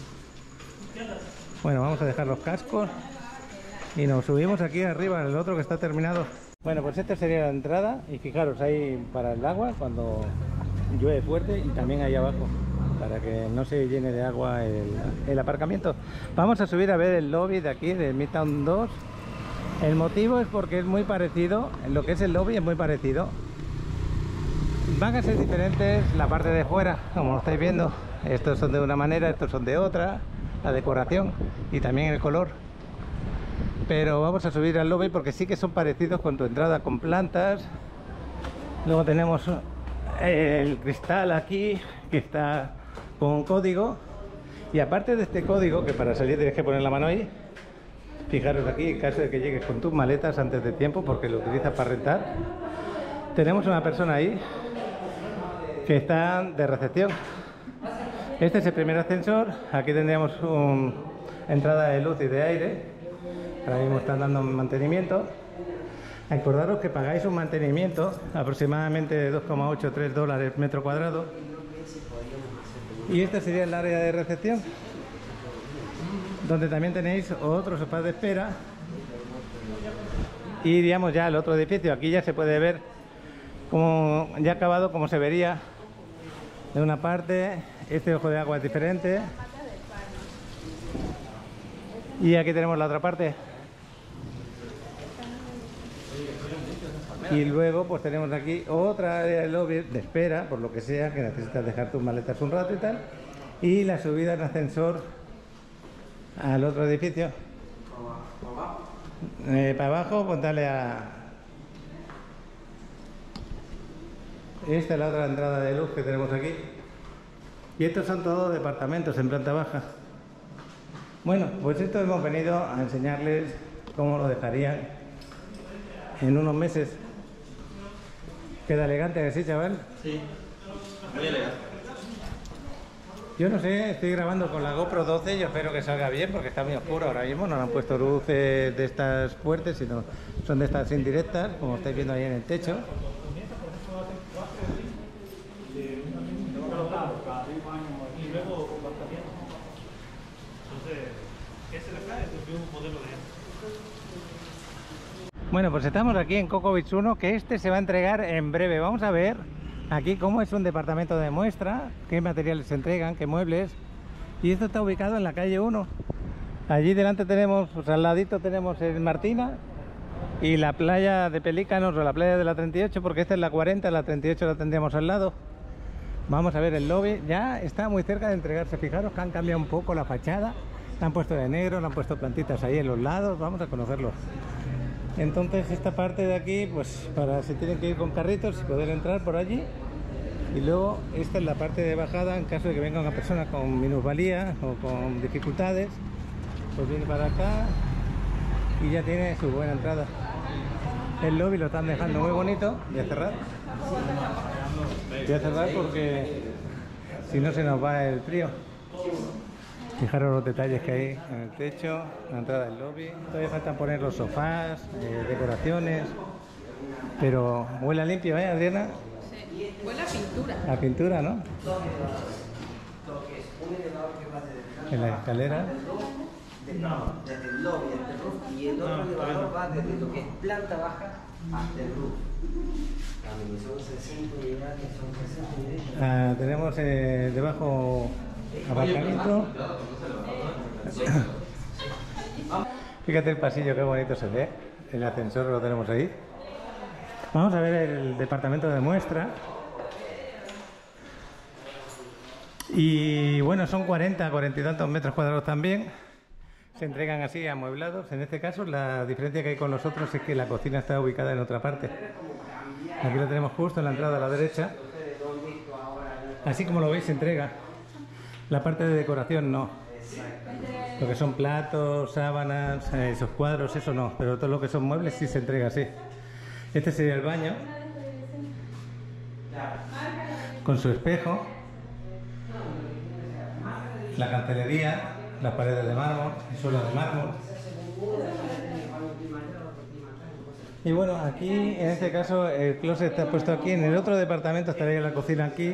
Bueno, vamos a dejar los cascos y nos subimos aquí arriba, el otro que está terminado. Bueno, pues esta sería la entrada, y fijaros ahí para el agua cuando llueve fuerte, y también ahí abajo para que no se llene de agua el aparcamiento. Vamos a subir a ver el lobby de aquí de Midtown 2. El motivo es porque es muy parecido, en lo que es el lobby es muy parecido. Van a ser diferentes la parte de fuera, como lo estáis viendo. Estos son de una manera, estos son de otra, la decoración y también el color. Pero vamos a subir al lobby porque sí que son parecidos con tu entrada, con plantas. Luego tenemos el cristal aquí que está con código, y aparte de este código, que para salir tienes que poner la mano ahí, fijaros aquí, en caso de que llegues con tus maletas antes de tiempo porque lo utilizas para rentar, tenemos una persona ahí que está de recepción. Este es el primer ascensor. Aquí tendríamos una entrada de luz y de aire. Ahora mismo están dando mantenimiento. Acordaros que pagáis un mantenimiento aproximadamente de $2,83 metro cuadrado. Y esta sería el área de recepción, donde también tenéis otro sofá de espera. Y digamos ya el otro edificio, aquí ya se puede ver como ya acabado, como se vería de una parte. Este ojo de agua es diferente, y aquí tenemos la otra parte. Y luego pues tenemos aquí otra área de lobby de espera, por lo que sea, que necesitas dejar tus maletas un rato y tal. Y la subida en ascensor al otro edificio. Para abajo, pues dale a... Esta es la otra entrada de luz que tenemos aquí. Y estos son todos departamentos en planta baja. Bueno, pues esto hemos venido a enseñarles cómo lo dejarían en unos meses. Queda elegante, ¿sí, chaval? Sí, muy elegante. Yo no sé, estoy grabando con la GoPro 12, yo espero que salga bien porque está muy oscuro ahora mismo, no le han puesto luces de estas fuertes, sino son de estas indirectas, como estáis viendo ahí en el techo. Bueno, pues estamos aquí en Coco Beach 1, que este se va a entregar en breve. Vamos a ver aquí cómo es un departamento de muestra, qué materiales se entregan, qué muebles. Y esto está ubicado en la calle 1. Allí delante tenemos, pues al ladito tenemos el Martina y la playa de Pelícanos o la playa de la 38, porque esta es la 40, la 38 la tendríamos al lado. Vamos a ver el lobby, ya está muy cerca de entregarse. Fijaros que han cambiado un poco la fachada, la han puesto de negro, le han puesto plantitas ahí en los lados, vamos a conocerlos. Entonces esta parte de aquí, pues para si tienen que ir con carritos y poder entrar por allí. Y luego esta es la parte de bajada en caso de que venga una persona con minusvalía o con dificultades, pues viene para acá y ya tiene su buena entrada. El lobby lo están dejando muy bonito. Voy a cerrar. Voy a cerrar porque si no se nos va el frío. Fijaros los detalles que hay en el techo, la entrada del lobby. Todavía faltan poner los sofás, decoraciones, pero huele limpio, ¿eh, Adriana? Sí, huele a pintura. La pintura, ¿no? Un elevador que va desde En la escalera. desde el lobby hasta el roof, y el otro elevador va desde lo que es planta baja hasta el roof. También son 60 unidades, son 60 unidades. Tenemos debajo aparcamiento. Fíjate el pasillo, qué bonito se ve. El ascensor lo tenemos ahí. Vamos a ver el departamento de muestra. Y bueno, son 40 y tantos metros cuadrados también. Se entregan así amueblados. En este caso la diferencia que hay con los otros es que la cocina está ubicada en otra parte. Aquí lo tenemos justo en la entrada a la derecha. Así como lo veis, se entrega. La parte de decoración no. Lo que son platos, sábanas, esos cuadros, eso no. Pero todo lo que son muebles sí se entrega así. Este sería el baño. Con su espejo. La cancelería, las paredes de mármol, el suelo de mármol. Y bueno, aquí en este caso el closet está puesto aquí. En el otro departamento estaría la cocina aquí.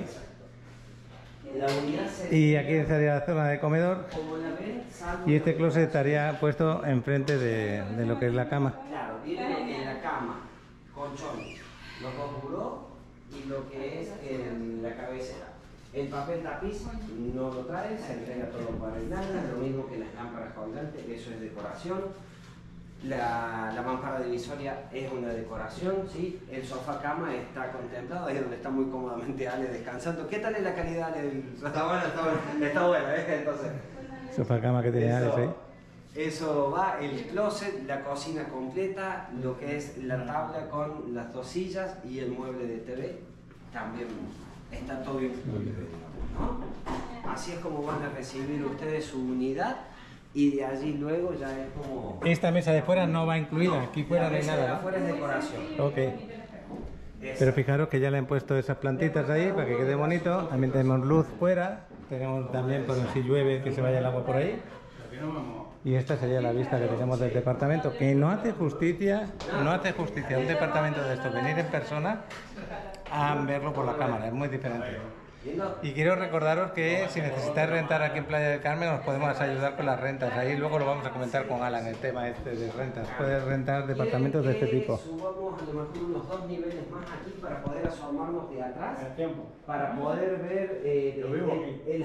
Y aquí estaría la zona de comedor. Y este closet estaría puesto enfrente de lo que es la cama. Claro, viene en la cama, colchones, los dos burós y lo que es la cabecera. El papel tapiz no lo trae, se entrega todo para el nada, lo mismo que las lámparas colgantes, eso es decoración. La mampara divisoria es una decoración, ¿sí? El sofá cama está contemplado, ahí es donde está muy cómodamente Ale descansando. ¿Qué tal es la calidad del sofá? Está buena, está buena, entonces. Sofá cama que tiene Alex ahí. Eso va, el closet, la cocina completa, lo que es la tabla con las dos sillas y el mueble de TV, también está todo incluido, ¿no? Así es como van a recibir ustedes su unidad. Y de allí luego ya es como... Esta mesa de fuera no va incluida, aquí fuera no hay nada, ¿no? Afuera es decoración. Ok. Pero fijaros que ya le han puesto esas plantitas ahí para que quede bonito. También tenemos luz fuera. Tenemos también por si llueve que se vaya el agua por ahí. Y esta sería la vista que tenemos del departamento, que no hace justicia a un departamento de esto, venir en persona a verlo por la cámara, es muy diferente. Y quiero recordaros que si necesitáis rentar aquí en Playa del Carmen os podemos ayudar con las rentas. Ahí luego lo vamos a comentar con Alan, el tema este de rentas. Puedes rentar departamentos de este tipo. Subamos a lo mejor unos 2 niveles más aquí para poder asomarnos de atrás. Para poder ver... Yo vivo aquí.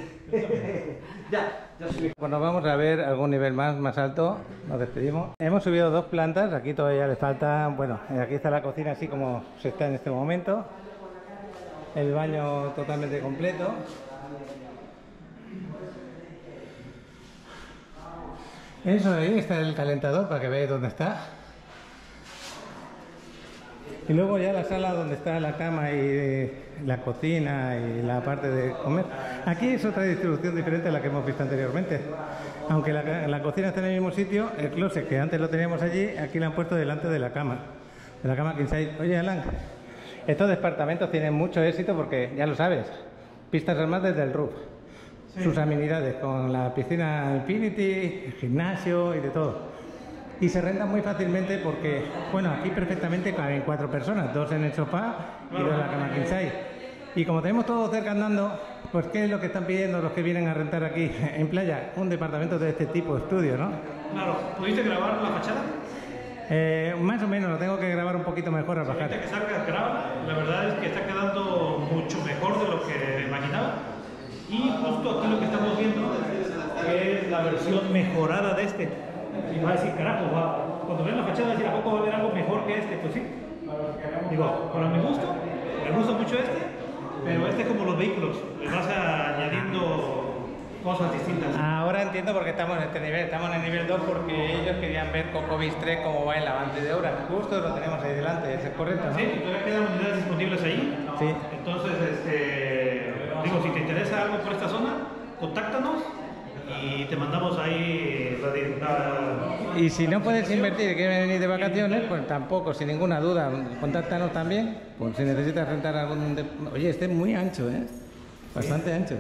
Pues nos vamos a ver algún nivel más alto. Nos despedimos. Hemos subido 2 plantas. Aquí todavía le falta... Bueno, aquí está la cocina así como se está en este momento. El baño totalmente completo. Eso, ahí está el calentador para que veáis dónde está. Y luego ya la sala donde está la cama y la cocina y la parte de comer. Aquí es otra distribución diferente a la que hemos visto anteriormente. Aunque la cocina está en el mismo sitio, el closet que antes lo teníamos allí, aquí lo han puesto delante de la cama king size. Oye, Alan, estos departamentos tienen mucho éxito porque, ya lo sabes, pistas al mar desde el roof. Sí. Sus amenidades con la piscina Infinity, el gimnasio y de todo. Y se rentan muy fácilmente porque, bueno, aquí perfectamente caben 4 personas, 2 en el sofá y 2 en la cama king size. Y como tenemos todo cerca andando, pues ¿qué es lo que están pidiendo los que vienen a rentar aquí en Playa? Un departamento de este tipo, estudio, ¿no? Claro. ¿Pudiste grabar la fachada? Más o menos, lo tengo que grabar un poquito mejor al bajar. Ahorita que salga, grábala. La verdad es que está quedando mucho mejor de lo que imaginaba. Y justo aquí lo que estamos viendo es la versión mejorada de este. Y va a decir, carajo, cuando ven la fachada, va a decir, ¿a poco va a haber algo mejor que este? Pues sí. Digo, para mi gusto, me gusta mucho este, pero este es como los vehículos, le vas añadiendo cosas distintas. Ahora entiendo por qué estamos en este nivel, estamos en el nivel 2 porque ellos querían ver Coco Beach 3 cómo va el avance de obra. Justo lo tenemos ahí delante, ¿es correcto? ¿No? Sí, todavía quedan unidades disponibles ahí. Sí. Entonces, digo, si te interesa algo por esta zona, contáctanos y te mandamos ahí la y si no puedes invertir y quieres venir de vacaciones, pues tampoco, sin ninguna duda, contáctanos también, pues si necesitas rentar algún... Oye, este es muy ancho, ¿eh? Bastante ancho.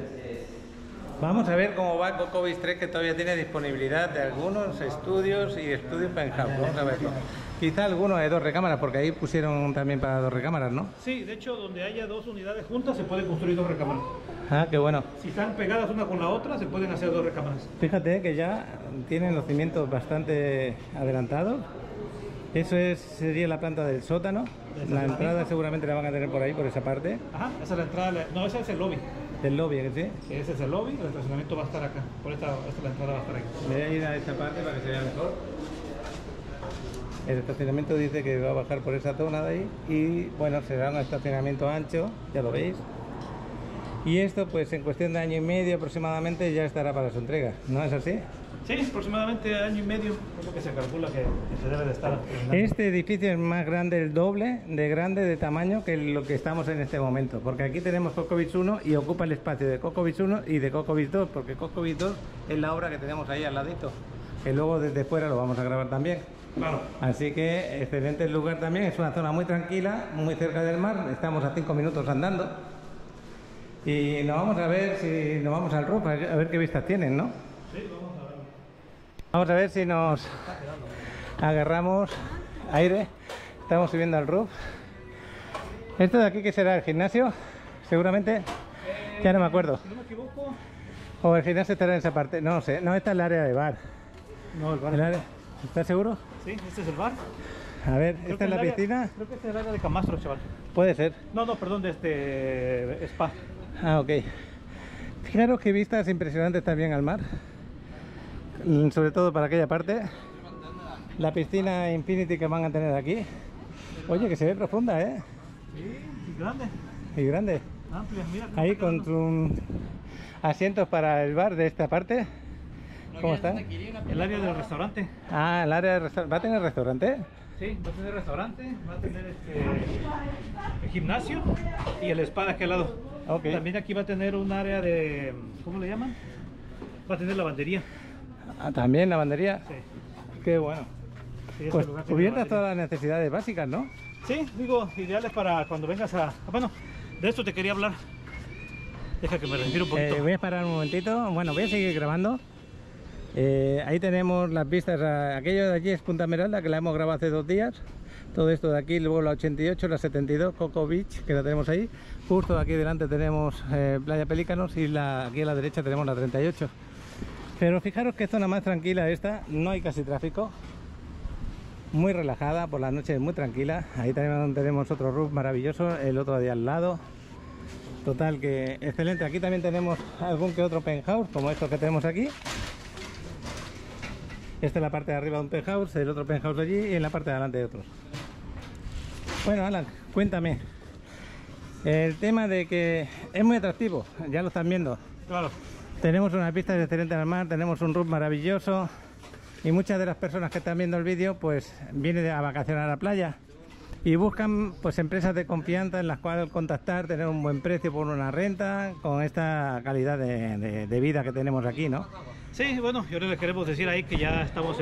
Vamos a ver cómo va Coco Beach 3, que todavía tiene disponibilidad de algunos estudios y estudios penthouse. Vamos a verlo. Quizá alguno de 2 recámaras, porque ahí pusieron también para 2 recámaras, ¿no? Sí, de hecho, donde haya 2 unidades juntas se pueden construir 2 recámaras. Ah, qué bueno. Si están pegadas una con la otra, se pueden hacer 2 recámaras. Fíjate que ya tienen los cimientos bastante adelantados. Eso sería la planta del sótano. La entrada seguramente la van a tener por ahí, por esa parte. Ajá, esa es la entrada. No, ese es el lobby. Del lobby, ¿sí? Sí, ese es el lobby, el estacionamiento va a estar acá. Por esta la entrada va a estar aquí. Voy a ir a esta parte para que se vea mejor. El estacionamiento dice que va a bajar por esa zona de ahí. Y bueno, será un estacionamiento ancho, ya lo veis. Y esto pues en cuestión de año y medio aproximadamente ya estará para su entrega, ¿no es así? Sí, aproximadamente año y medio es lo que se calcula que se debe de estar terminando. Este edificio es más grande, el doble de grande de tamaño que lo que estamos en este momento, porque aquí tenemos Coco Beach 1 y ocupa el espacio de Coco Beach 1 y de Coco Beach 2, porque Coco Beach 2 es la obra que tenemos ahí al ladito, que luego desde fuera lo vamos a grabar también. Claro. Así que excelente el lugar también, es una zona muy tranquila, muy cerca del mar, estamos a 5 minutos andando. Y nos vamos a ver si nos vamos al roof, a ver qué vistas tienen, ¿no? Sí, vamos a ver. Vamos a ver si nos agarramos aire. Estamos subiendo al roof. ¿Esto de aquí qué será? ¿El gimnasio? Seguramente. Ya no me acuerdo. Si no me equivoco. O el gimnasio estará en esa parte. No sé. No, esta es el área de bar. No, el bar. ¿Estás seguro? Sí, este es el bar. A ver, ¿esta es la piscina? Creo que este es el área de Camastro, chaval. Puede ser. No, perdón, de este spa. Ah, ok. Fijaros qué vistas impresionantes también al mar. Sobre todo para aquella parte. La piscina Infinity que van a tener aquí. Oye, que se ve profunda, ¿eh? Sí, y grande. Y grande. Amplia, mira. Ahí con asientos para el bar de esta parte. ¿Cómo está? El área del restaurante. Ah, el área de restaurante. ¿Va a tener restaurante? Sí, va a tener restaurante, va a tener el gimnasio y el spa de aquel lado. Okay. También aquí va a tener un área de, ¿cómo le llaman? Va a tener lavandería. Ah, también lavandería. Sí. Qué bueno. Sí, pues cubiertas todas las necesidades básicas, ¿no? Sí, digo, ideales para cuando vengas a... Bueno, de esto te quería hablar. Deja que me retire un poquito. Voy a parar un momentito. Bueno, voy a seguir grabando. Ahí tenemos las vistas. Aquello de allí es Punta Esmeralda, que la hemos grabado hace 2 días. Todo esto de aquí, luego la 88, la 72, Coco Beach, que la tenemos ahí. Justo aquí delante tenemos Playa Pelícanos y aquí a la derecha tenemos la 38. Pero fijaros que zona más tranquila esta, no hay casi tráfico. Muy relajada, por la noche muy tranquila. Ahí también tenemos otro roof maravilloso, el otro de al lado. Total que excelente. Aquí también tenemos algún que otro penthouse, como estos que tenemos aquí. Esta es la parte de arriba de un penthouse, el otro penthouse allí y en la parte de adelante de otros. Bueno, Alan, cuéntame. El tema de que es muy atractivo, ya lo están viendo. Claro. Tenemos una pista excelente al mar, tenemos un roof maravilloso. Y muchas de las personas que están viendo el vídeo pues vienen a vacacionar a la playa y buscan pues empresas de confianza en las cuales contactar, tener un buen precio por una renta con esta calidad de vida que tenemos aquí, ¿no? Sí, bueno, y ahora les queremos decir ahí que ya estamos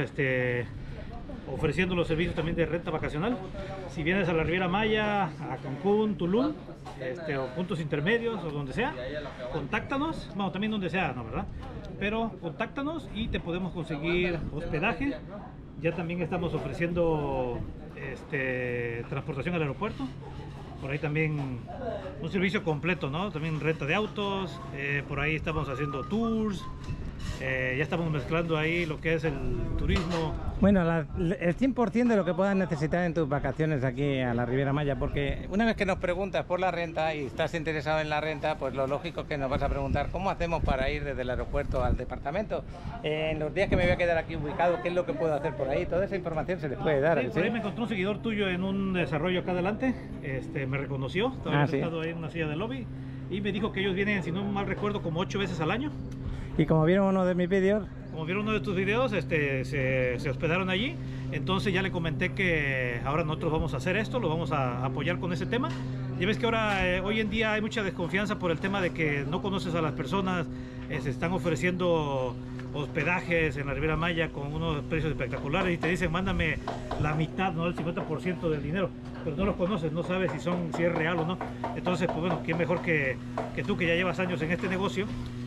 ofreciendo los servicios también de renta vacacional. Si vienes a la Riviera Maya, a Cancún, Tulum, o puntos intermedios o donde sea, contáctanos, bueno, también donde sea, ¿no? ¿Verdad? Pero contáctanos y te podemos conseguir hospedaje. Ya también estamos ofreciendo transportación al aeropuerto. Por ahí también un servicio completo, ¿no? También renta de autos, por ahí estamos haciendo tours. Ya estamos mezclando ahí lo que es el turismo. Bueno, el 100% de lo que puedas necesitar en tus vacaciones aquí a la Riviera Maya, porque una vez que nos preguntas por la renta y estás interesado en la renta, pues lo lógico es que nos vas a preguntar cómo hacemos para ir desde el aeropuerto al departamento. En los días que me voy a quedar aquí ubicado, qué es lo que puedo hacer por ahí, toda esa información se les puede dar. Sí, por ahí me encontró un seguidor tuyo en un desarrollo acá adelante, me reconoció, estaba sentado ahí en una silla de lobby y me dijo que ellos vienen, si no mal recuerdo, como 8 veces al año. Y como vieron uno de mis vídeos, como vieron uno de tus videos, se hospedaron allí. Entonces ya le comenté que ahora nosotros vamos a hacer esto, lo vamos a apoyar con ese tema. Ya ves que ahora, hoy en día hay mucha desconfianza por el tema de que no conoces a las personas, se están ofreciendo hospedajes en la Riviera Maya con unos precios espectaculares y te dicen mándame la mitad, no el 50% del dinero, pero no los conoces, no sabes si es real o no. Entonces, pues bueno, quién mejor que tú, que ya llevas años en este negocio,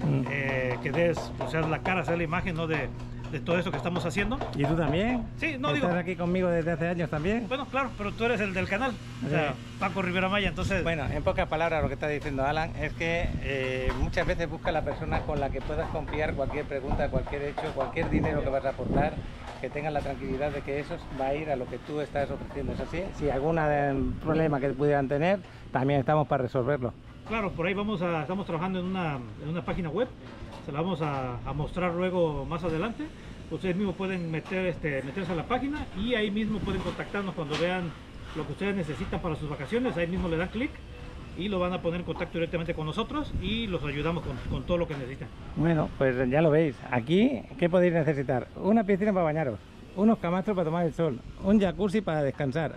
que des, o sea, la cara, sea la imagen, ¿no? de todo eso que estamos haciendo. ¿Y tú también? Sí, no digo. ¿Estás aquí conmigo desde hace años también? Bueno, claro, pero tú eres el del canal, o sea, Paco Riviera Maya, entonces... Bueno, en pocas palabras lo que está diciendo Alan es que muchas veces busca la persona con la que puedas confiar cualquier pregunta, cualquier hecho, cualquier dinero que vas a aportar, que tengan la tranquilidad de que eso va a ir a lo que tú estás ofreciendo. ¿Es así? Si algún problema que pudieran tener, también estamos para resolverlo. Claro, por ahí estamos trabajando en una página web, se la vamos a mostrar luego más adelante. Ustedes mismos pueden meterse a la página y ahí mismo pueden contactarnos cuando vean lo que ustedes necesitan para sus vacaciones. Ahí mismo le dan clic y lo van a poner en contacto directamente con nosotros y los ayudamos con todo lo que necesitan. Bueno, pues ya lo veis. Aquí, ¿qué podéis necesitar? Una piscina para bañaros, unos camastros para tomar el sol, un jacuzzi para descansar,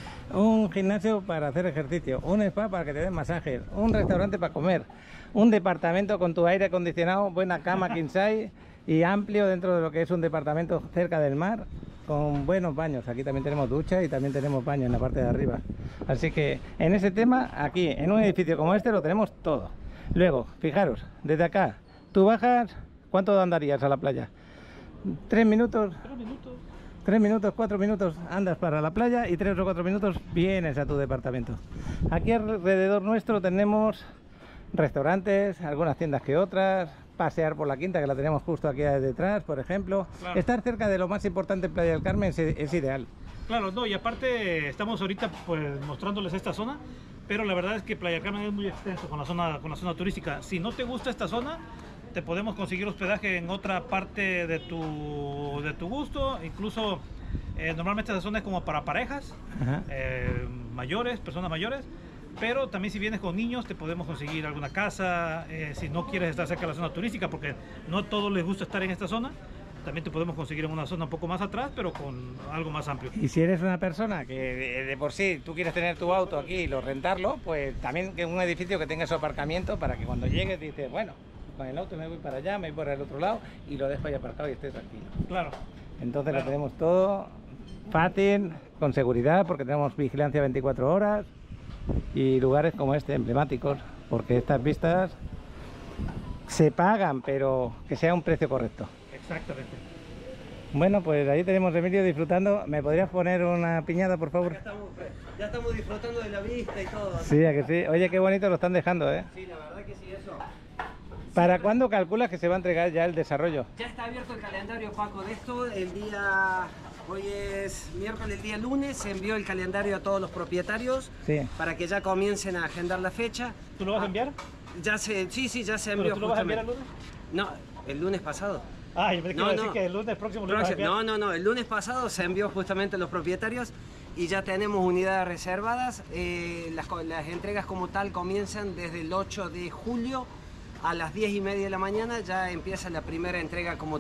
un gimnasio para hacer ejercicio, un spa para que te den masajes, un restaurante para comer, un departamento con tu aire acondicionado, buena cama king size y amplio dentro de lo que es un departamento cerca del mar con buenos baños. Aquí también tenemos ducha y también tenemos baño en la parte de arriba. Así que en ese tema, aquí en un edificio como este lo tenemos todo. Luego, fijaros, desde acá, tú bajas, ¿cuánto andarías a la playa? 3 minutos. 3 minutos, 4 minutos andas para la playa y 3 o 4 minutos vienes a tu departamento. Aquí alrededor nuestro tenemos restaurantes, algunas tiendas que otras, pasear por la quinta que la tenemos justo aquí detrás, por ejemplo. Claro. Estar cerca de lo más importante en Playa del Carmen es ideal. Claro, no, y aparte estamos ahorita pues mostrándoles esta zona, pero la verdad es que Playa del Carmen es muy extenso con la zona turística. Si no te gusta esta zona, te podemos conseguir hospedaje en otra parte de tu gusto. Incluso normalmente esta zona es como para parejas mayores, personas mayores. Pero también si vienes con niños te podemos conseguir alguna casa, si no quieres estar cerca de la zona turística, porque no a todos les gusta estar en esta zona, también te podemos conseguir en una zona un poco más atrás, pero con algo más amplio. Y si eres una persona que de por sí tú quieres tener tu auto aquí y rentarlo, pues también que un edificio que tenga su aparcamiento para que cuando llegues dices, bueno, con el auto me voy para allá, me voy por el otro lado y lo dejo ahí aparcado y esté tranquilo. Claro. Entonces lo tenemos todo fácil, con seguridad, porque tenemos vigilancia 24 horas. Y lugares como este, emblemáticos, porque estas vistas se pagan, pero que sea un precio correcto. Exactamente. Bueno, pues ahí tenemos a Emilio disfrutando. ¿Me podrías poner una piñata, por favor? Ya estamos disfrutando de la vista y todo. Sí, ¿a que sí? Oye, qué bonito lo están dejando, ¿eh? Sí, la verdad que sí, eso. ¿Para cuándo calculas que se va a entregar ya el desarrollo? Ya está abierto el calendario, Paco, de esto. Hoy es miércoles, el día lunes, se envió el calendario a todos los propietarios para que ya comiencen a agendar la fecha. ¿Tú lo vas a enviar? Sí, ya se envió. ¿Pero tú lo vas a enviar el lunes? No, el lunes pasado. Ah, yo me quiero decir que el lunes próximo lo vas a enviar. No, el lunes pasado se envió justamente a los propietarios y ya tenemos unidades reservadas. Las entregas como tal comienzan desde el 8 de julio a las 10:30 de la mañana, ya empieza la primera entrega como tal.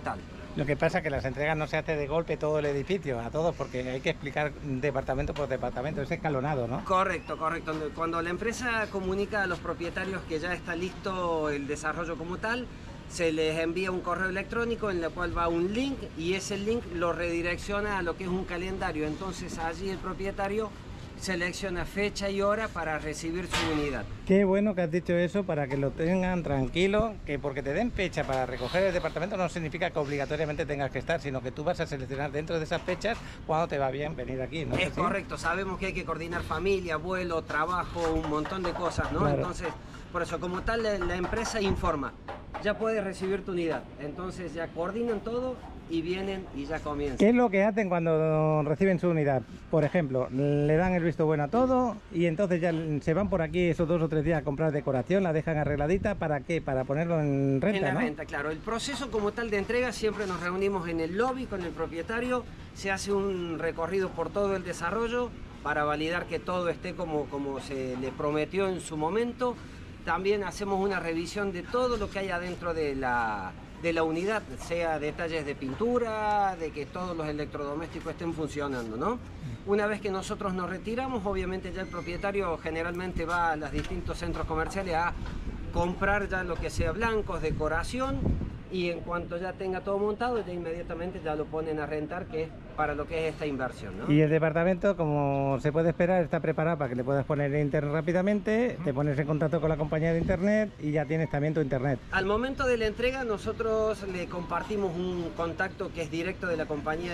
Lo que pasa es que las entregas no se hace de golpe todo el edificio, a todos, porque hay que explicar departamento por departamento, es escalonado, ¿no? Correcto, correcto. Cuando la empresa comunica a los propietarios que ya está listo el desarrollo como tal, se les envía un correo electrónico en el cual va un link y ese link lo redirecciona a lo que es un calendario. Entonces allí el propietario selecciona fecha y hora para recibir su unidad. Qué bueno que has dicho eso para que lo tengan tranquilo, que porque te den fecha para recoger el departamento no significa que obligatoriamente tengas que estar, sino que tú vas a seleccionar dentro de esas fechas cuando te va bien venir aquí, ¿no? Es correcto, sabemos que hay que coordinar familia, vuelo, trabajo, un montón de cosas, ¿no? Claro. Entonces, por eso, como tal, la empresa informa, ya puedes recibir tu unidad. Entonces ya coordinan todo y vienen y ya comienzan. ¿Qué es lo que hacen cuando reciben su unidad? Por ejemplo, le dan el visto bueno a todo y entonces ya se van por aquí esos 2 o 3 días a comprar decoración, la dejan arregladita, ¿para qué? Para ponerlo en renta, En la ¿no? renta, claro. El proceso como tal de entrega, siempre nos reunimos en el lobby con el propietario, se hace un recorrido por todo el desarrollo para validar que todo esté como se le prometió en su momento. También hacemos una revisión de todo lo que hay adentro de la unidad, sea detalles de pintura, de que todos los electrodomésticos estén funcionando, ¿no? Una vez que nosotros nos retiramos, obviamente ya el propietario generalmente va a los distintos centros comerciales a comprar ya lo que sea blancos, decoración, y en cuanto ya tenga todo montado, ya inmediatamente ya lo ponen a rentar, que es para lo que es esta inversión, ¿no? Y el departamento, como se puede esperar, está preparado para que le puedas poner internet rápidamente, te pones en contacto con la compañía de internet y ya tienes también tu internet. Al momento de la entrega nosotros le compartimos un contacto que es directo de la compañía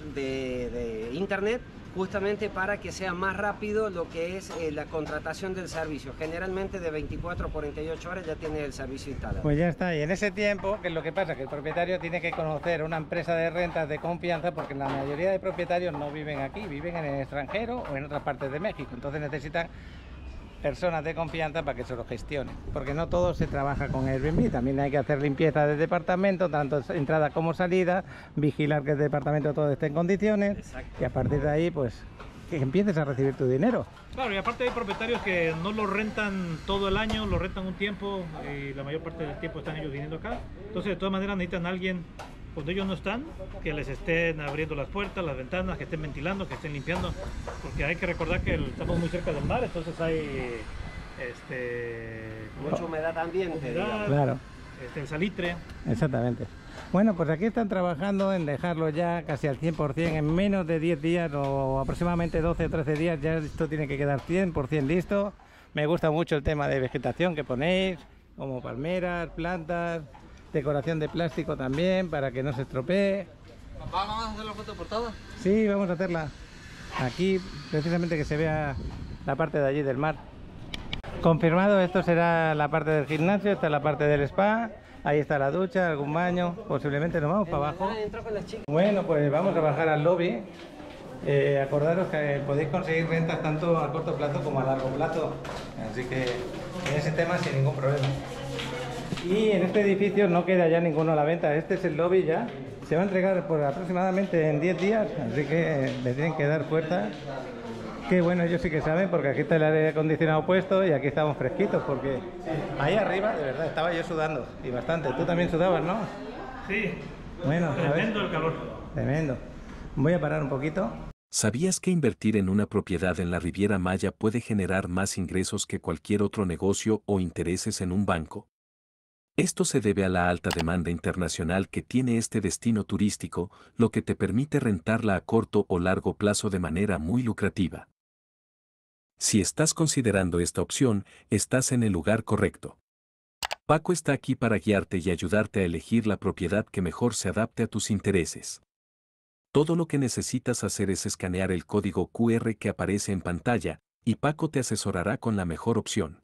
de internet, justamente para que sea más rápido lo que es la contratación del servicio. Generalmente de 24 a 48 horas ya tiene el servicio instalado. Pues ya está, y en ese tiempo, ¿qué es lo que pasa? Que el propietario tiene que conocer una empresa de rentas de confianza, porque la mayoría de propietarios no viven aquí, viven en el extranjero o en otras partes de México, entonces necesitan personas de confianza para que se lo gestionen, porque no todo se trabaja con Airbnb, también hay que hacer limpieza del departamento, tanto entrada como salida, vigilar que el departamento todo esté en condiciones. Exacto. Y a partir de ahí pues que empieces a recibir tu dinero. Claro, y aparte hay propietarios que no lo rentan todo el año, lo rentan un tiempo y la mayor parte del tiempo están ellos viniendo acá. Entonces de todas maneras necesitan a alguien cuando ellos no están, que les estén abriendo las puertas, las ventanas, que estén ventilando, que estén limpiando, porque hay que recordar que estamos muy cerca del mar, entonces hay mucha humedad ambiente, digamos. Claro, el salitre. exactamente. Bueno, pues aquí están trabajando en dejarlo ya casi al 100%, en menos de 10 días o aproximadamente 12 o 13 días ya esto tiene que quedar 100% listo. Me gusta mucho el tema de vegetación que ponéis, como palmeras, plantas, decoración de plástico también para que no se estropee. Papá, ¿vamos a hacer la foto portada? Sí, vamos a hacerla aquí, precisamente que se vea la parte de allí del mar. Confirmado, esto será la parte del gimnasio, esta es la parte del spa, ahí está la ducha, algún baño, posiblemente nos vamos para abajo. Entró con las chicas. Bueno, pues vamos a bajar al lobby. Acordaros que podéis conseguir rentas tanto a corto plazo como a largo plazo, así que en ese tema sin ningún problema. Y en este edificio no queda ya ninguno a la venta, este es el lobby ya, se va a entregar por aproximadamente en 10 días, así que le tienen que dar fuerza. Que bueno, ellos sí que saben, porque aquí está el aire acondicionado puesto y aquí estamos fresquitos, porque ahí arriba, de verdad, estaba yo sudando, y bastante. Tú también sudabas, ¿no? Sí, Bueno, a ver. tremendo el calor. Tremendo. Voy a parar un poquito. ¿Sabías que invertir en una propiedad en la Riviera Maya puede generar más ingresos que cualquier otro negocio o intereses en un banco? Esto se debe a la alta demanda internacional que tiene este destino turístico, lo que te permite rentarla a corto o largo plazo de manera muy lucrativa. Si estás considerando esta opción, estás en el lugar correcto. Paco está aquí para guiarte y ayudarte a elegir la propiedad que mejor se adapte a tus intereses. Todo lo que necesitas hacer es escanear el código QR que aparece en pantalla, y Paco te asesorará con la mejor opción.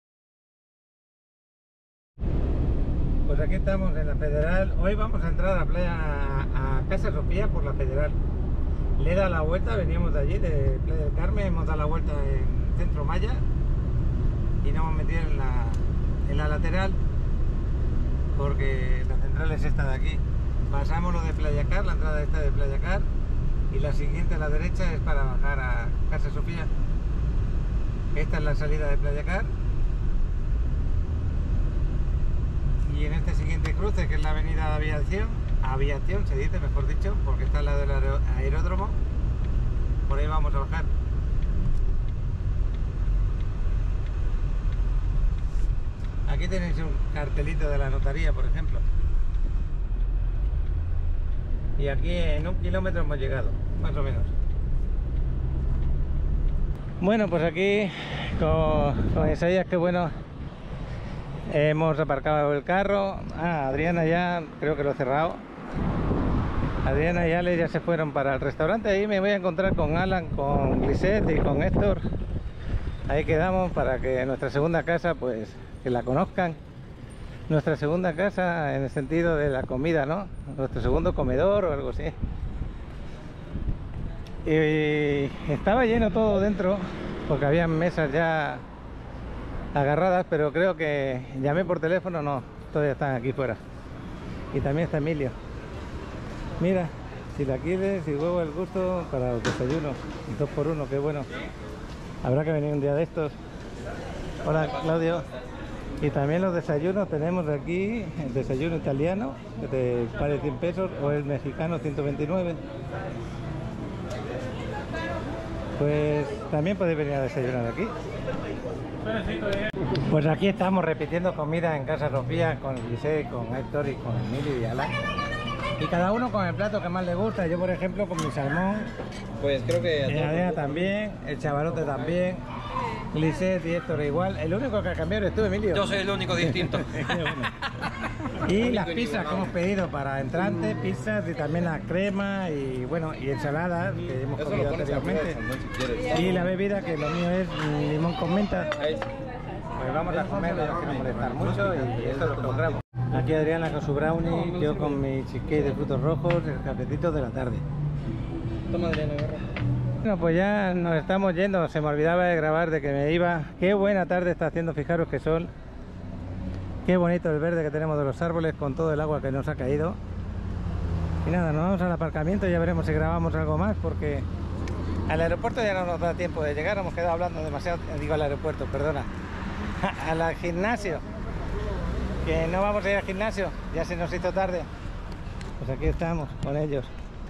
Pues aquí estamos en la Federal. Hoy vamos a entrar a la playa, a Casa Sofía por la Federal. Le he dado la vuelta, veníamos de allí, de Playa del Carmen, hemos dado la vuelta en Centro Maya y nos hemos metido en la lateral porque la central es esta de aquí. Pasamos lo de Playa Car, la entrada esta de Playa Car, y la siguiente a la derecha es para bajar a Casa Sofía. Esta es la salida de Playa Car. Y en este siguiente cruce, que es la avenida de Aviación, aviación, se dice, mejor dicho, porque está al lado del aeródromo. Por ahí vamos a bajar. Aquí tenéis un cartelito de la notaría, por ejemplo. Y aquí en 1 kilómetro hemos llegado, más o menos. Bueno, pues aquí con Isaías, qué bueno. Hemos aparcado el carro. Adriana ya, creo que lo he cerrado. Adriana y Ale ya se fueron para el restaurante. Ahí me voy a encontrar con Alan, con Lisette y con Héctor. Ahí quedamos para que nuestra segunda casa, pues, que la conozcan. Nuestra segunda casa en el sentido de la comida, ¿no? Nuestro segundo comedor o algo así. Y estaba lleno todo dentro, porque había mesas ya agarradas, pero creo que llamé por teléfono, no, todavía están aquí fuera. Y también está Emilio. Mira, chilaquiles y huevo al gusto para los desayunos, 2 por 1, qué bueno. Habrá que venir un día de estos. Hola, Claudio. Y también los desayunos tenemos aquí, el desayuno italiano, que te vale 100 pesos, o el mexicano 129. Pues también podéis venir a desayunar aquí. Pues aquí estamos repitiendo comida en Casa Sofía con Giselle, con Héctor y con Emilio y Alan. Y cada uno con el plato que más le gusta. Yo, por ejemplo, con mi salmón. Pues creo que... Adriana también, el chavalote también. Lisette y Héctor igual. El único que ha cambiado es tú, Emilio. Yo soy el único distinto. Y las pizzas que hemos pedido para entrantes, pizzas y también la crema y bueno, y ensaladas que hemos comido anteriormente. Y la bebida, que lo mío es limón con menta. Pues vamos a comer, no quiero molestar mucho y esto lo compramos. Aquí Adriana con su brownie, yo con mi cheesecake de frutos rojos, el cafecito de la tarde. Toma, Adriana, agarra. Bueno, pues ya nos estamos yendo, se me olvidaba de grabar de que me iba. Qué buena tarde está haciendo, fijaros qué sol. Qué bonito el verde que tenemos de los árboles con todo el agua que nos ha caído. Y nada, nos vamos al aparcamiento y ya veremos si grabamos algo más, porque al aeropuerto ya no nos da tiempo de llegar, hemos quedado hablando demasiado, digo al aeropuerto, perdona, al gimnasio, que no vamos a ir al gimnasio, ya se nos hizo tarde. Pues aquí estamos con ellos.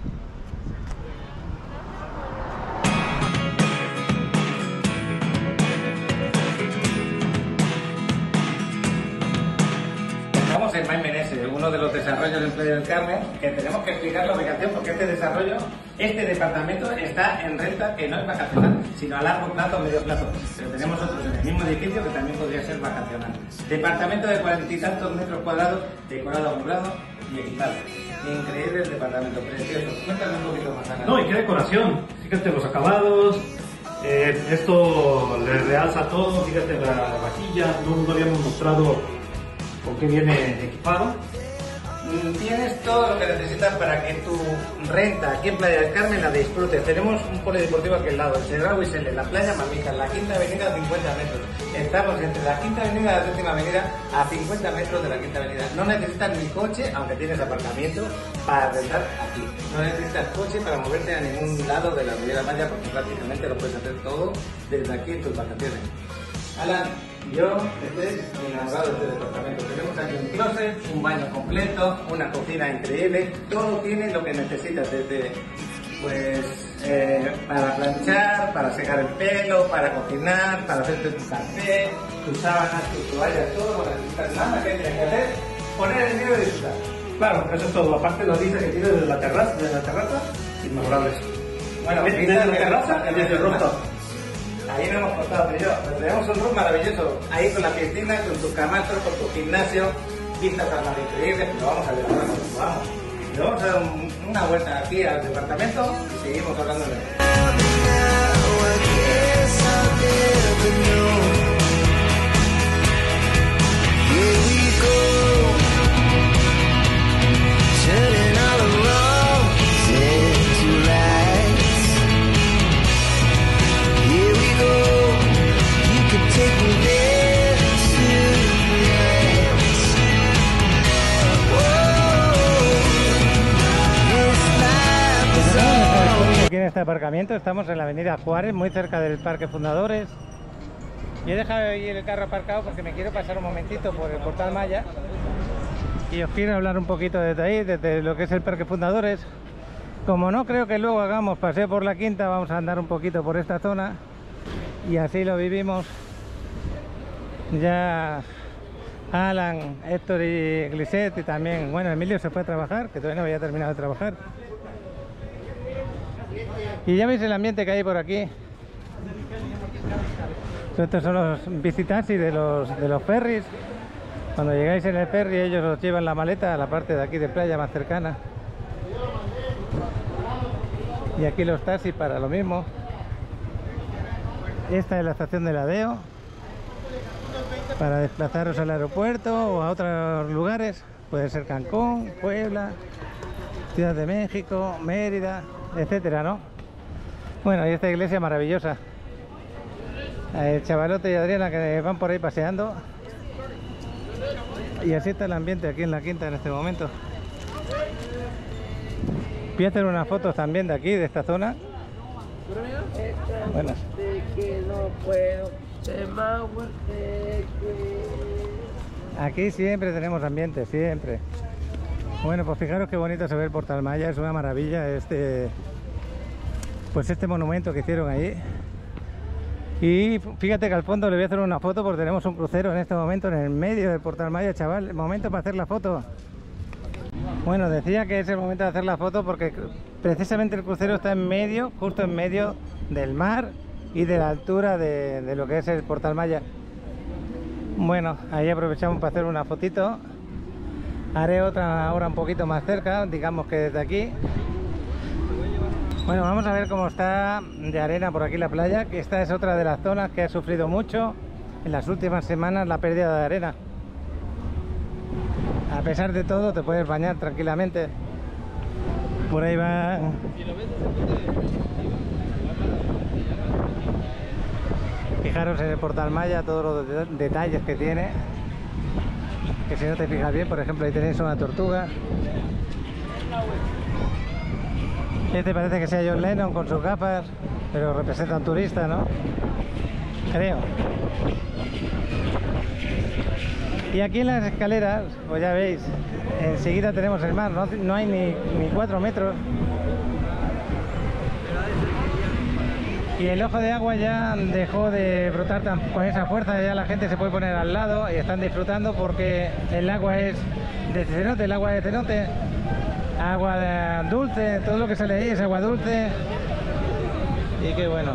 Estamos en Maimenese, uno de los desarrollos en Playa del Carmen, que tenemos que explicar la ubicación porque este departamento está en renta, que no es vacacional, sino a largo plazo o medio plazo. Pero tenemos otros en el mismo edificio que también podría ser vacacional. Departamento de 40 y tantos metros cuadrados, decorado, amueblado y equipado. Increíble el departamento, precioso. Cuéntame un poquito más, Ana. No, y qué decoración. Fíjate los acabados. Esto le realza todo. Fíjate la vajilla. No habíamos mostrado con qué viene equipado. Tienes todo lo que necesitas para que tu renta aquí en Playa del Carmen la disfrutes. Tenemos un polideportivo aquí al lado, el Cedrao y Sele, la playa Mamita, la Quinta Avenida a 50 metros. Estamos entre la Quinta Avenida y la Séptima Avenida a 50 metros de la Quinta Avenida. No necesitas ni coche, aunque tienes aparcamiento, para rentar aquí. No necesitas coche para moverte a ningún lado de la Riviera Maya, porque prácticamente lo puedes hacer todo desde aquí en tus vacaciones. Alan, yo estoy enamorado de este departamento. Tenemos aquí un closet, un baño completo, una cocina increíble. Todo tiene lo que necesitas, desde para planchar, para secar el pelo, para cocinar, para hacerte tu café, tus sábanas, tus toallas, todo lo que necesitas. Nada que tienes que hacer, poner el miedo y disfrutar. Claro, eso es todo. Aparte lo dice que tiene desde la terraza, inmejorables. Bueno, desde la terraza y desde el rooftop. Ahí no hemos contado, pero tenemos un room maravilloso, ahí con la piscina, con tus camastros, con tu gimnasio, vistas al mar increíbles, pero vamos a ver ahora cuando vamos. Y vamos a dar una vuelta aquí al departamento y seguimos hablando de él. Aquí en este aparcamiento estamos en la avenida Juárez, muy cerca del Parque Fundadores. Y he dejado ahí el carro aparcado porque me quiero pasar un momentito por el Portal Maya y os quiero hablar un poquito desde ahí, desde lo que es el Parque Fundadores. Como no creo que luego hagamos paseo por la Quinta, vamos a andar un poquito por esta zona y así lo vivimos. Ya Alan, Héctor y Glisset, y también, bueno, Emilio se fue a trabajar, que todavía no había terminado de trabajar. Y ya veis el ambiente que hay por aquí. Estos son los visitaxis de los ferries. Cuando llegáis en el ferry, ellos os llevan la maleta a la parte de aquí de playa más cercana. Y aquí los taxis para lo mismo. Esta es la estación de Ladeo, para desplazaros al aeropuerto o a otros lugares. Puede ser Cancún, Puebla, Ciudad de México, Mérida, etcétera, ¿no? Bueno, y esta iglesia maravillosa. El chavalote y Adriana que van por ahí paseando. Y así está el ambiente aquí en la Quinta en este momento. Voy a hacer unas fotos también de aquí, de esta zona. Buenas. Aquí siempre tenemos ambiente, siempre. Bueno, pues fijaros qué bonito se ve el Portal Maya, es una maravilla pues este monumento que hicieron ahí. Y fíjate que al fondo le voy a hacer una foto porque tenemos un crucero en este momento en el medio del Portal Maya, chaval. El momento para hacer la foto. Bueno, decía que es el momento de hacer la foto porque precisamente el crucero está en medio, justo en medio del mar y de la altura de lo que es el Portal Maya. Bueno, ahí aprovechamos para hacer una fotito. Haré otra ahora un poquito más cerca, digamos que desde aquí. Bueno, vamos a ver cómo está de arena por aquí la playa, que esta es otra de las zonas que ha sufrido mucho en las últimas semanas la pérdida de arena. A pesar de todo te puedes bañar tranquilamente. Por ahí va. Fijaros en el Portal Maya todos los detalles que tiene, que si no te fijas bien, por ejemplo ahí tenéis una tortuga. Este parece que sea John Lennon con sus gafas, pero representa a un turista, ¿no? Creo. Y aquí en las escaleras, pues ya veis, enseguida tenemos el mar, no hay ni 4 metros. Y el ojo de agua ya dejó de brotar con esa fuerza, ya la gente se puede poner al lado y están disfrutando porque el agua es de cenote, el agua de cenote, agua dulce, todo lo que sale ahí es agua dulce. Y qué bueno.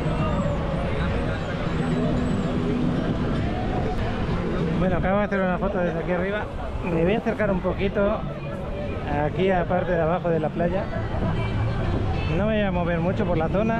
Bueno, acabo de hacer una foto desde aquí arriba. Me voy a acercar un poquito aquí a la parte de abajo de la playa. No me voy a mover mucho por la zona.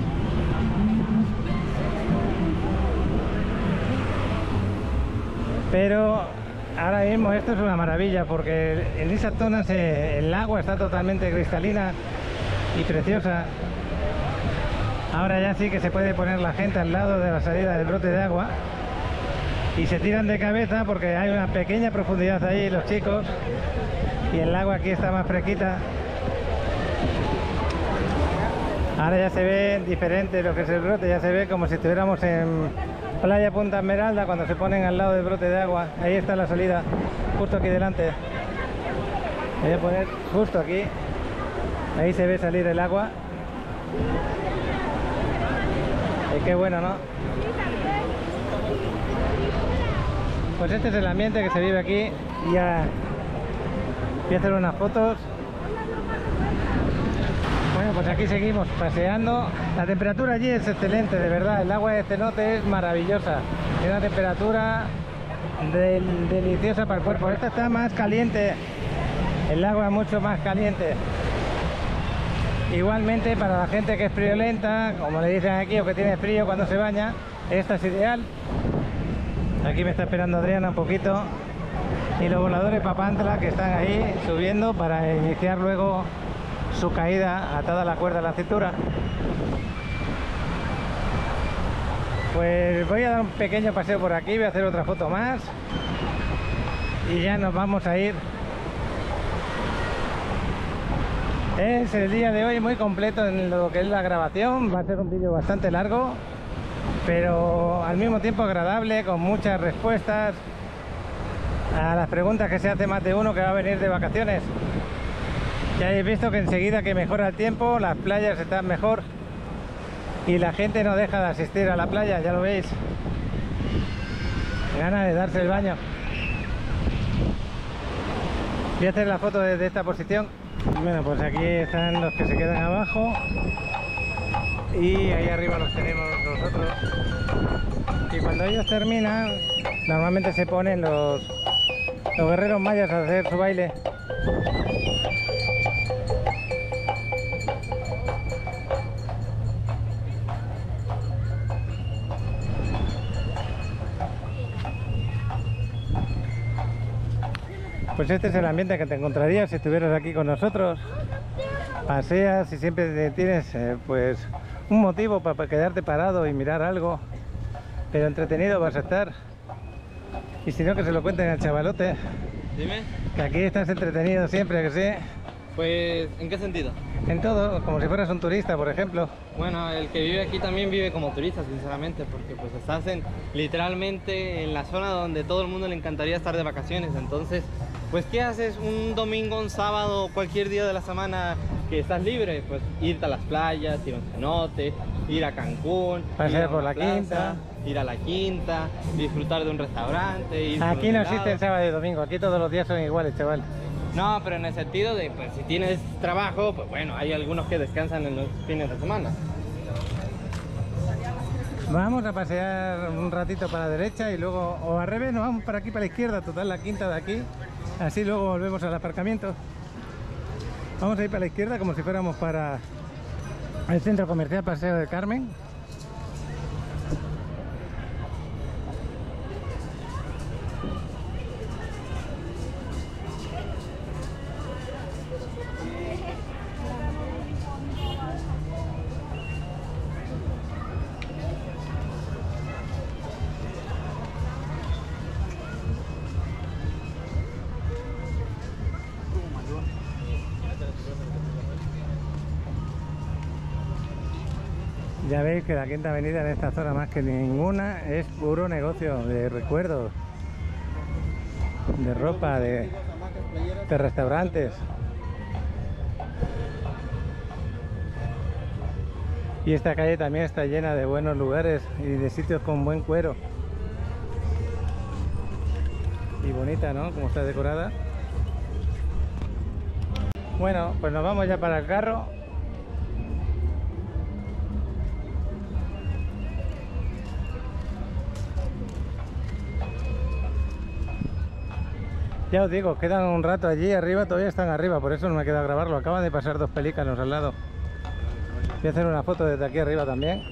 Pero ahora mismo esto es una maravilla porque en esas zonas el agua está totalmente cristalina y preciosa. Ahora ya sí que se puede poner la gente al lado de la salida del brote de agua y se tiran de cabeza porque hay una pequeña profundidad ahí los chicos y el agua aquí está más fresquita. Ahora ya se ve diferente lo que es el brote, ya se ve como si estuviéramos en Playa Punta Esmeralda cuando se ponen al lado del brote de agua. Ahí está la salida, justo aquí delante. Voy a poner justo aquí. Ahí se ve salir el agua. Y qué bueno, ¿no? Pues este es el ambiente que se vive aquí. Ya voy a hacer unas fotos. Bueno, pues aquí seguimos paseando. La temperatura allí es excelente, de verdad. El agua de cenote es maravillosa. Tiene una temperatura deliciosa para el cuerpo. Esta está más caliente. El agua mucho más caliente. Igualmente para la gente que es friolenta, como le dicen aquí, o que tiene frío cuando se baña, esta es ideal. Aquí me está esperando Adriana un poquito. Y los voladores Papantla que están ahí subiendo para iniciar luego su caída atada a la cuerda a la cintura. Pues voy a dar un pequeño paseo por aquí, voy a hacer otra foto más y ya nos vamos a ir. Es el día de hoy muy completo en lo que es la grabación, va a ser un vídeo bastante largo, pero al mismo tiempo agradable, con muchas respuestas a las preguntas que se hace más de uno que va a venir de vacaciones. Ya habéis visto que enseguida que mejora el tiempo, las playas están mejor y la gente no deja de asistir a la playa, ya lo veis. Gana de darse el baño. Voy a hacer la foto desde esta posición. Bueno, pues aquí están los que se quedan abajo y ahí arriba los tenemos nosotros. Y cuando ellos terminan, normalmente se ponen los guerreros mayas a hacer su baile. Pues este es el ambiente que te encontrarías si estuvieras aquí con nosotros. Paseas y siempre tienes pues un motivo para quedarte parado y mirar algo, pero entretenido vas a estar. Y si no, que se lo cuenten al chavalote. Dime. Que aquí estás entretenido siempre, que sí. Pues, ¿en qué sentido? En todo, como si fueras un turista, por ejemplo. Bueno, el que vive aquí también vive como turista, sinceramente, porque pues estás literalmente en la zona donde todo el mundo le encantaría estar de vacaciones. Entonces, pues ¿qué haces un domingo, un sábado, cualquier día de la semana que estás libre? Pues irte a las playas, ir a un cenote, ir a Cancún, pasear ir a por una la plaza, Quinta, ir a la Quinta, disfrutar de un restaurante, ir aquí por no los existe helados. sábado y domingo, aquí todos los días son iguales, chaval. No, pero en el sentido de, pues si tienes trabajo, pues bueno, hay algunos que descansan en los fines de semana. Vamos a pasear un ratito para la derecha y luego, o al revés, nos vamos para aquí, para la izquierda, total la Quinta de aquí. Así luego volvemos al aparcamiento. Vamos a ir para la izquierda como si fuéramos para el centro comercial Paseo del Carmen. Ya veis que la Quinta Avenida en esta zona más que ninguna es puro negocio de recuerdos, de ropa, de restaurantes. Y esta calle también está llena de buenos lugares y de sitios con buen cuero. Y bonita, ¿no? Como está decorada. Bueno, pues nos vamos ya para el carro. Ya os digo, quedan un rato allí arriba, todavía están arriba, por eso no me queda grabarlo. Acaban de pasar dos pelícanos al lado. Voy a hacer una foto desde aquí arriba también.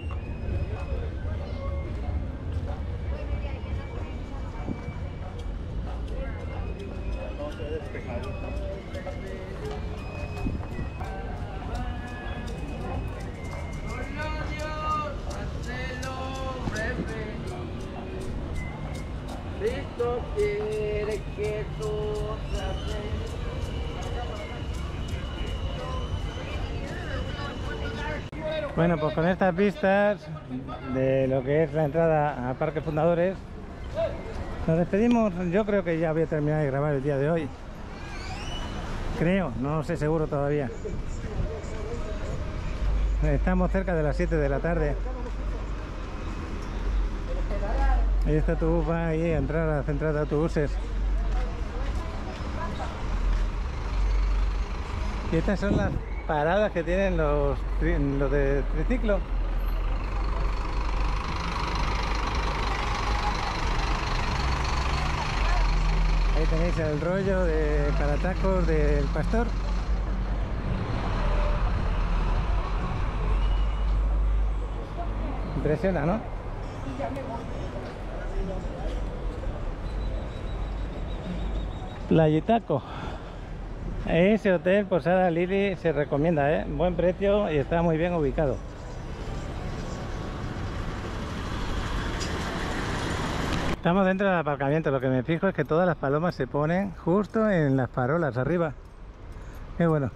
Cristo quiere que tú Bueno, pues con estas vistas de lo que es la entrada a Parque Fundadores, nos despedimos. Yo creo que ya voy a terminar de grabar el día de hoy. Creo, no lo sé seguro todavía. Estamos cerca de las 7 de la tarde. Ahí está tu bus, va ahí a entrar a la central de autobuses. Y estas son las paradas que tienen los de triciclo. Ahí tenéis el rollo de paratacos del Pastor. Impresiona, ¿no? Playitaco. Ese hotel Posada Lili se recomienda, ¿eh? Buen precio y está muy bien ubicado. Estamos dentro del aparcamiento. Lo que me fijo es que todas las palomas se ponen justo en las farolas arriba. Qué bueno.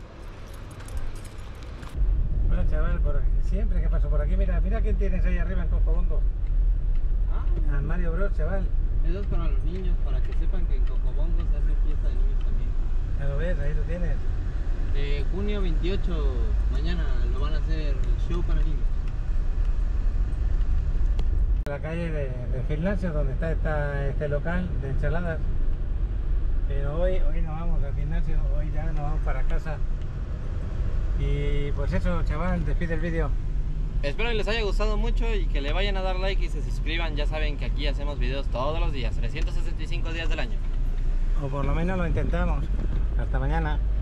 Bueno, chaval, siempre que paso por aquí, mira quién tienes ahí arriba en Cocobondo. Al Mario Bros, chaval. Eso es para los niños, para que sepan que en Cocobongo se hace fiesta de niños también. Ya lo ves, ahí lo tienes. Junio 28, mañana lo van a hacer show para niños. La calle del gimnasio donde está este local de enchaladas. Pero hoy no vamos al gimnasio, hoy ya nos vamos para casa. Y pues eso, chaval, despide el vídeo. Espero que les haya gustado mucho y que le vayan a dar like y se suscriban. Ya saben que aquí hacemos videos todos los días, 365 días del año. O por lo menos lo intentamos. Hasta mañana.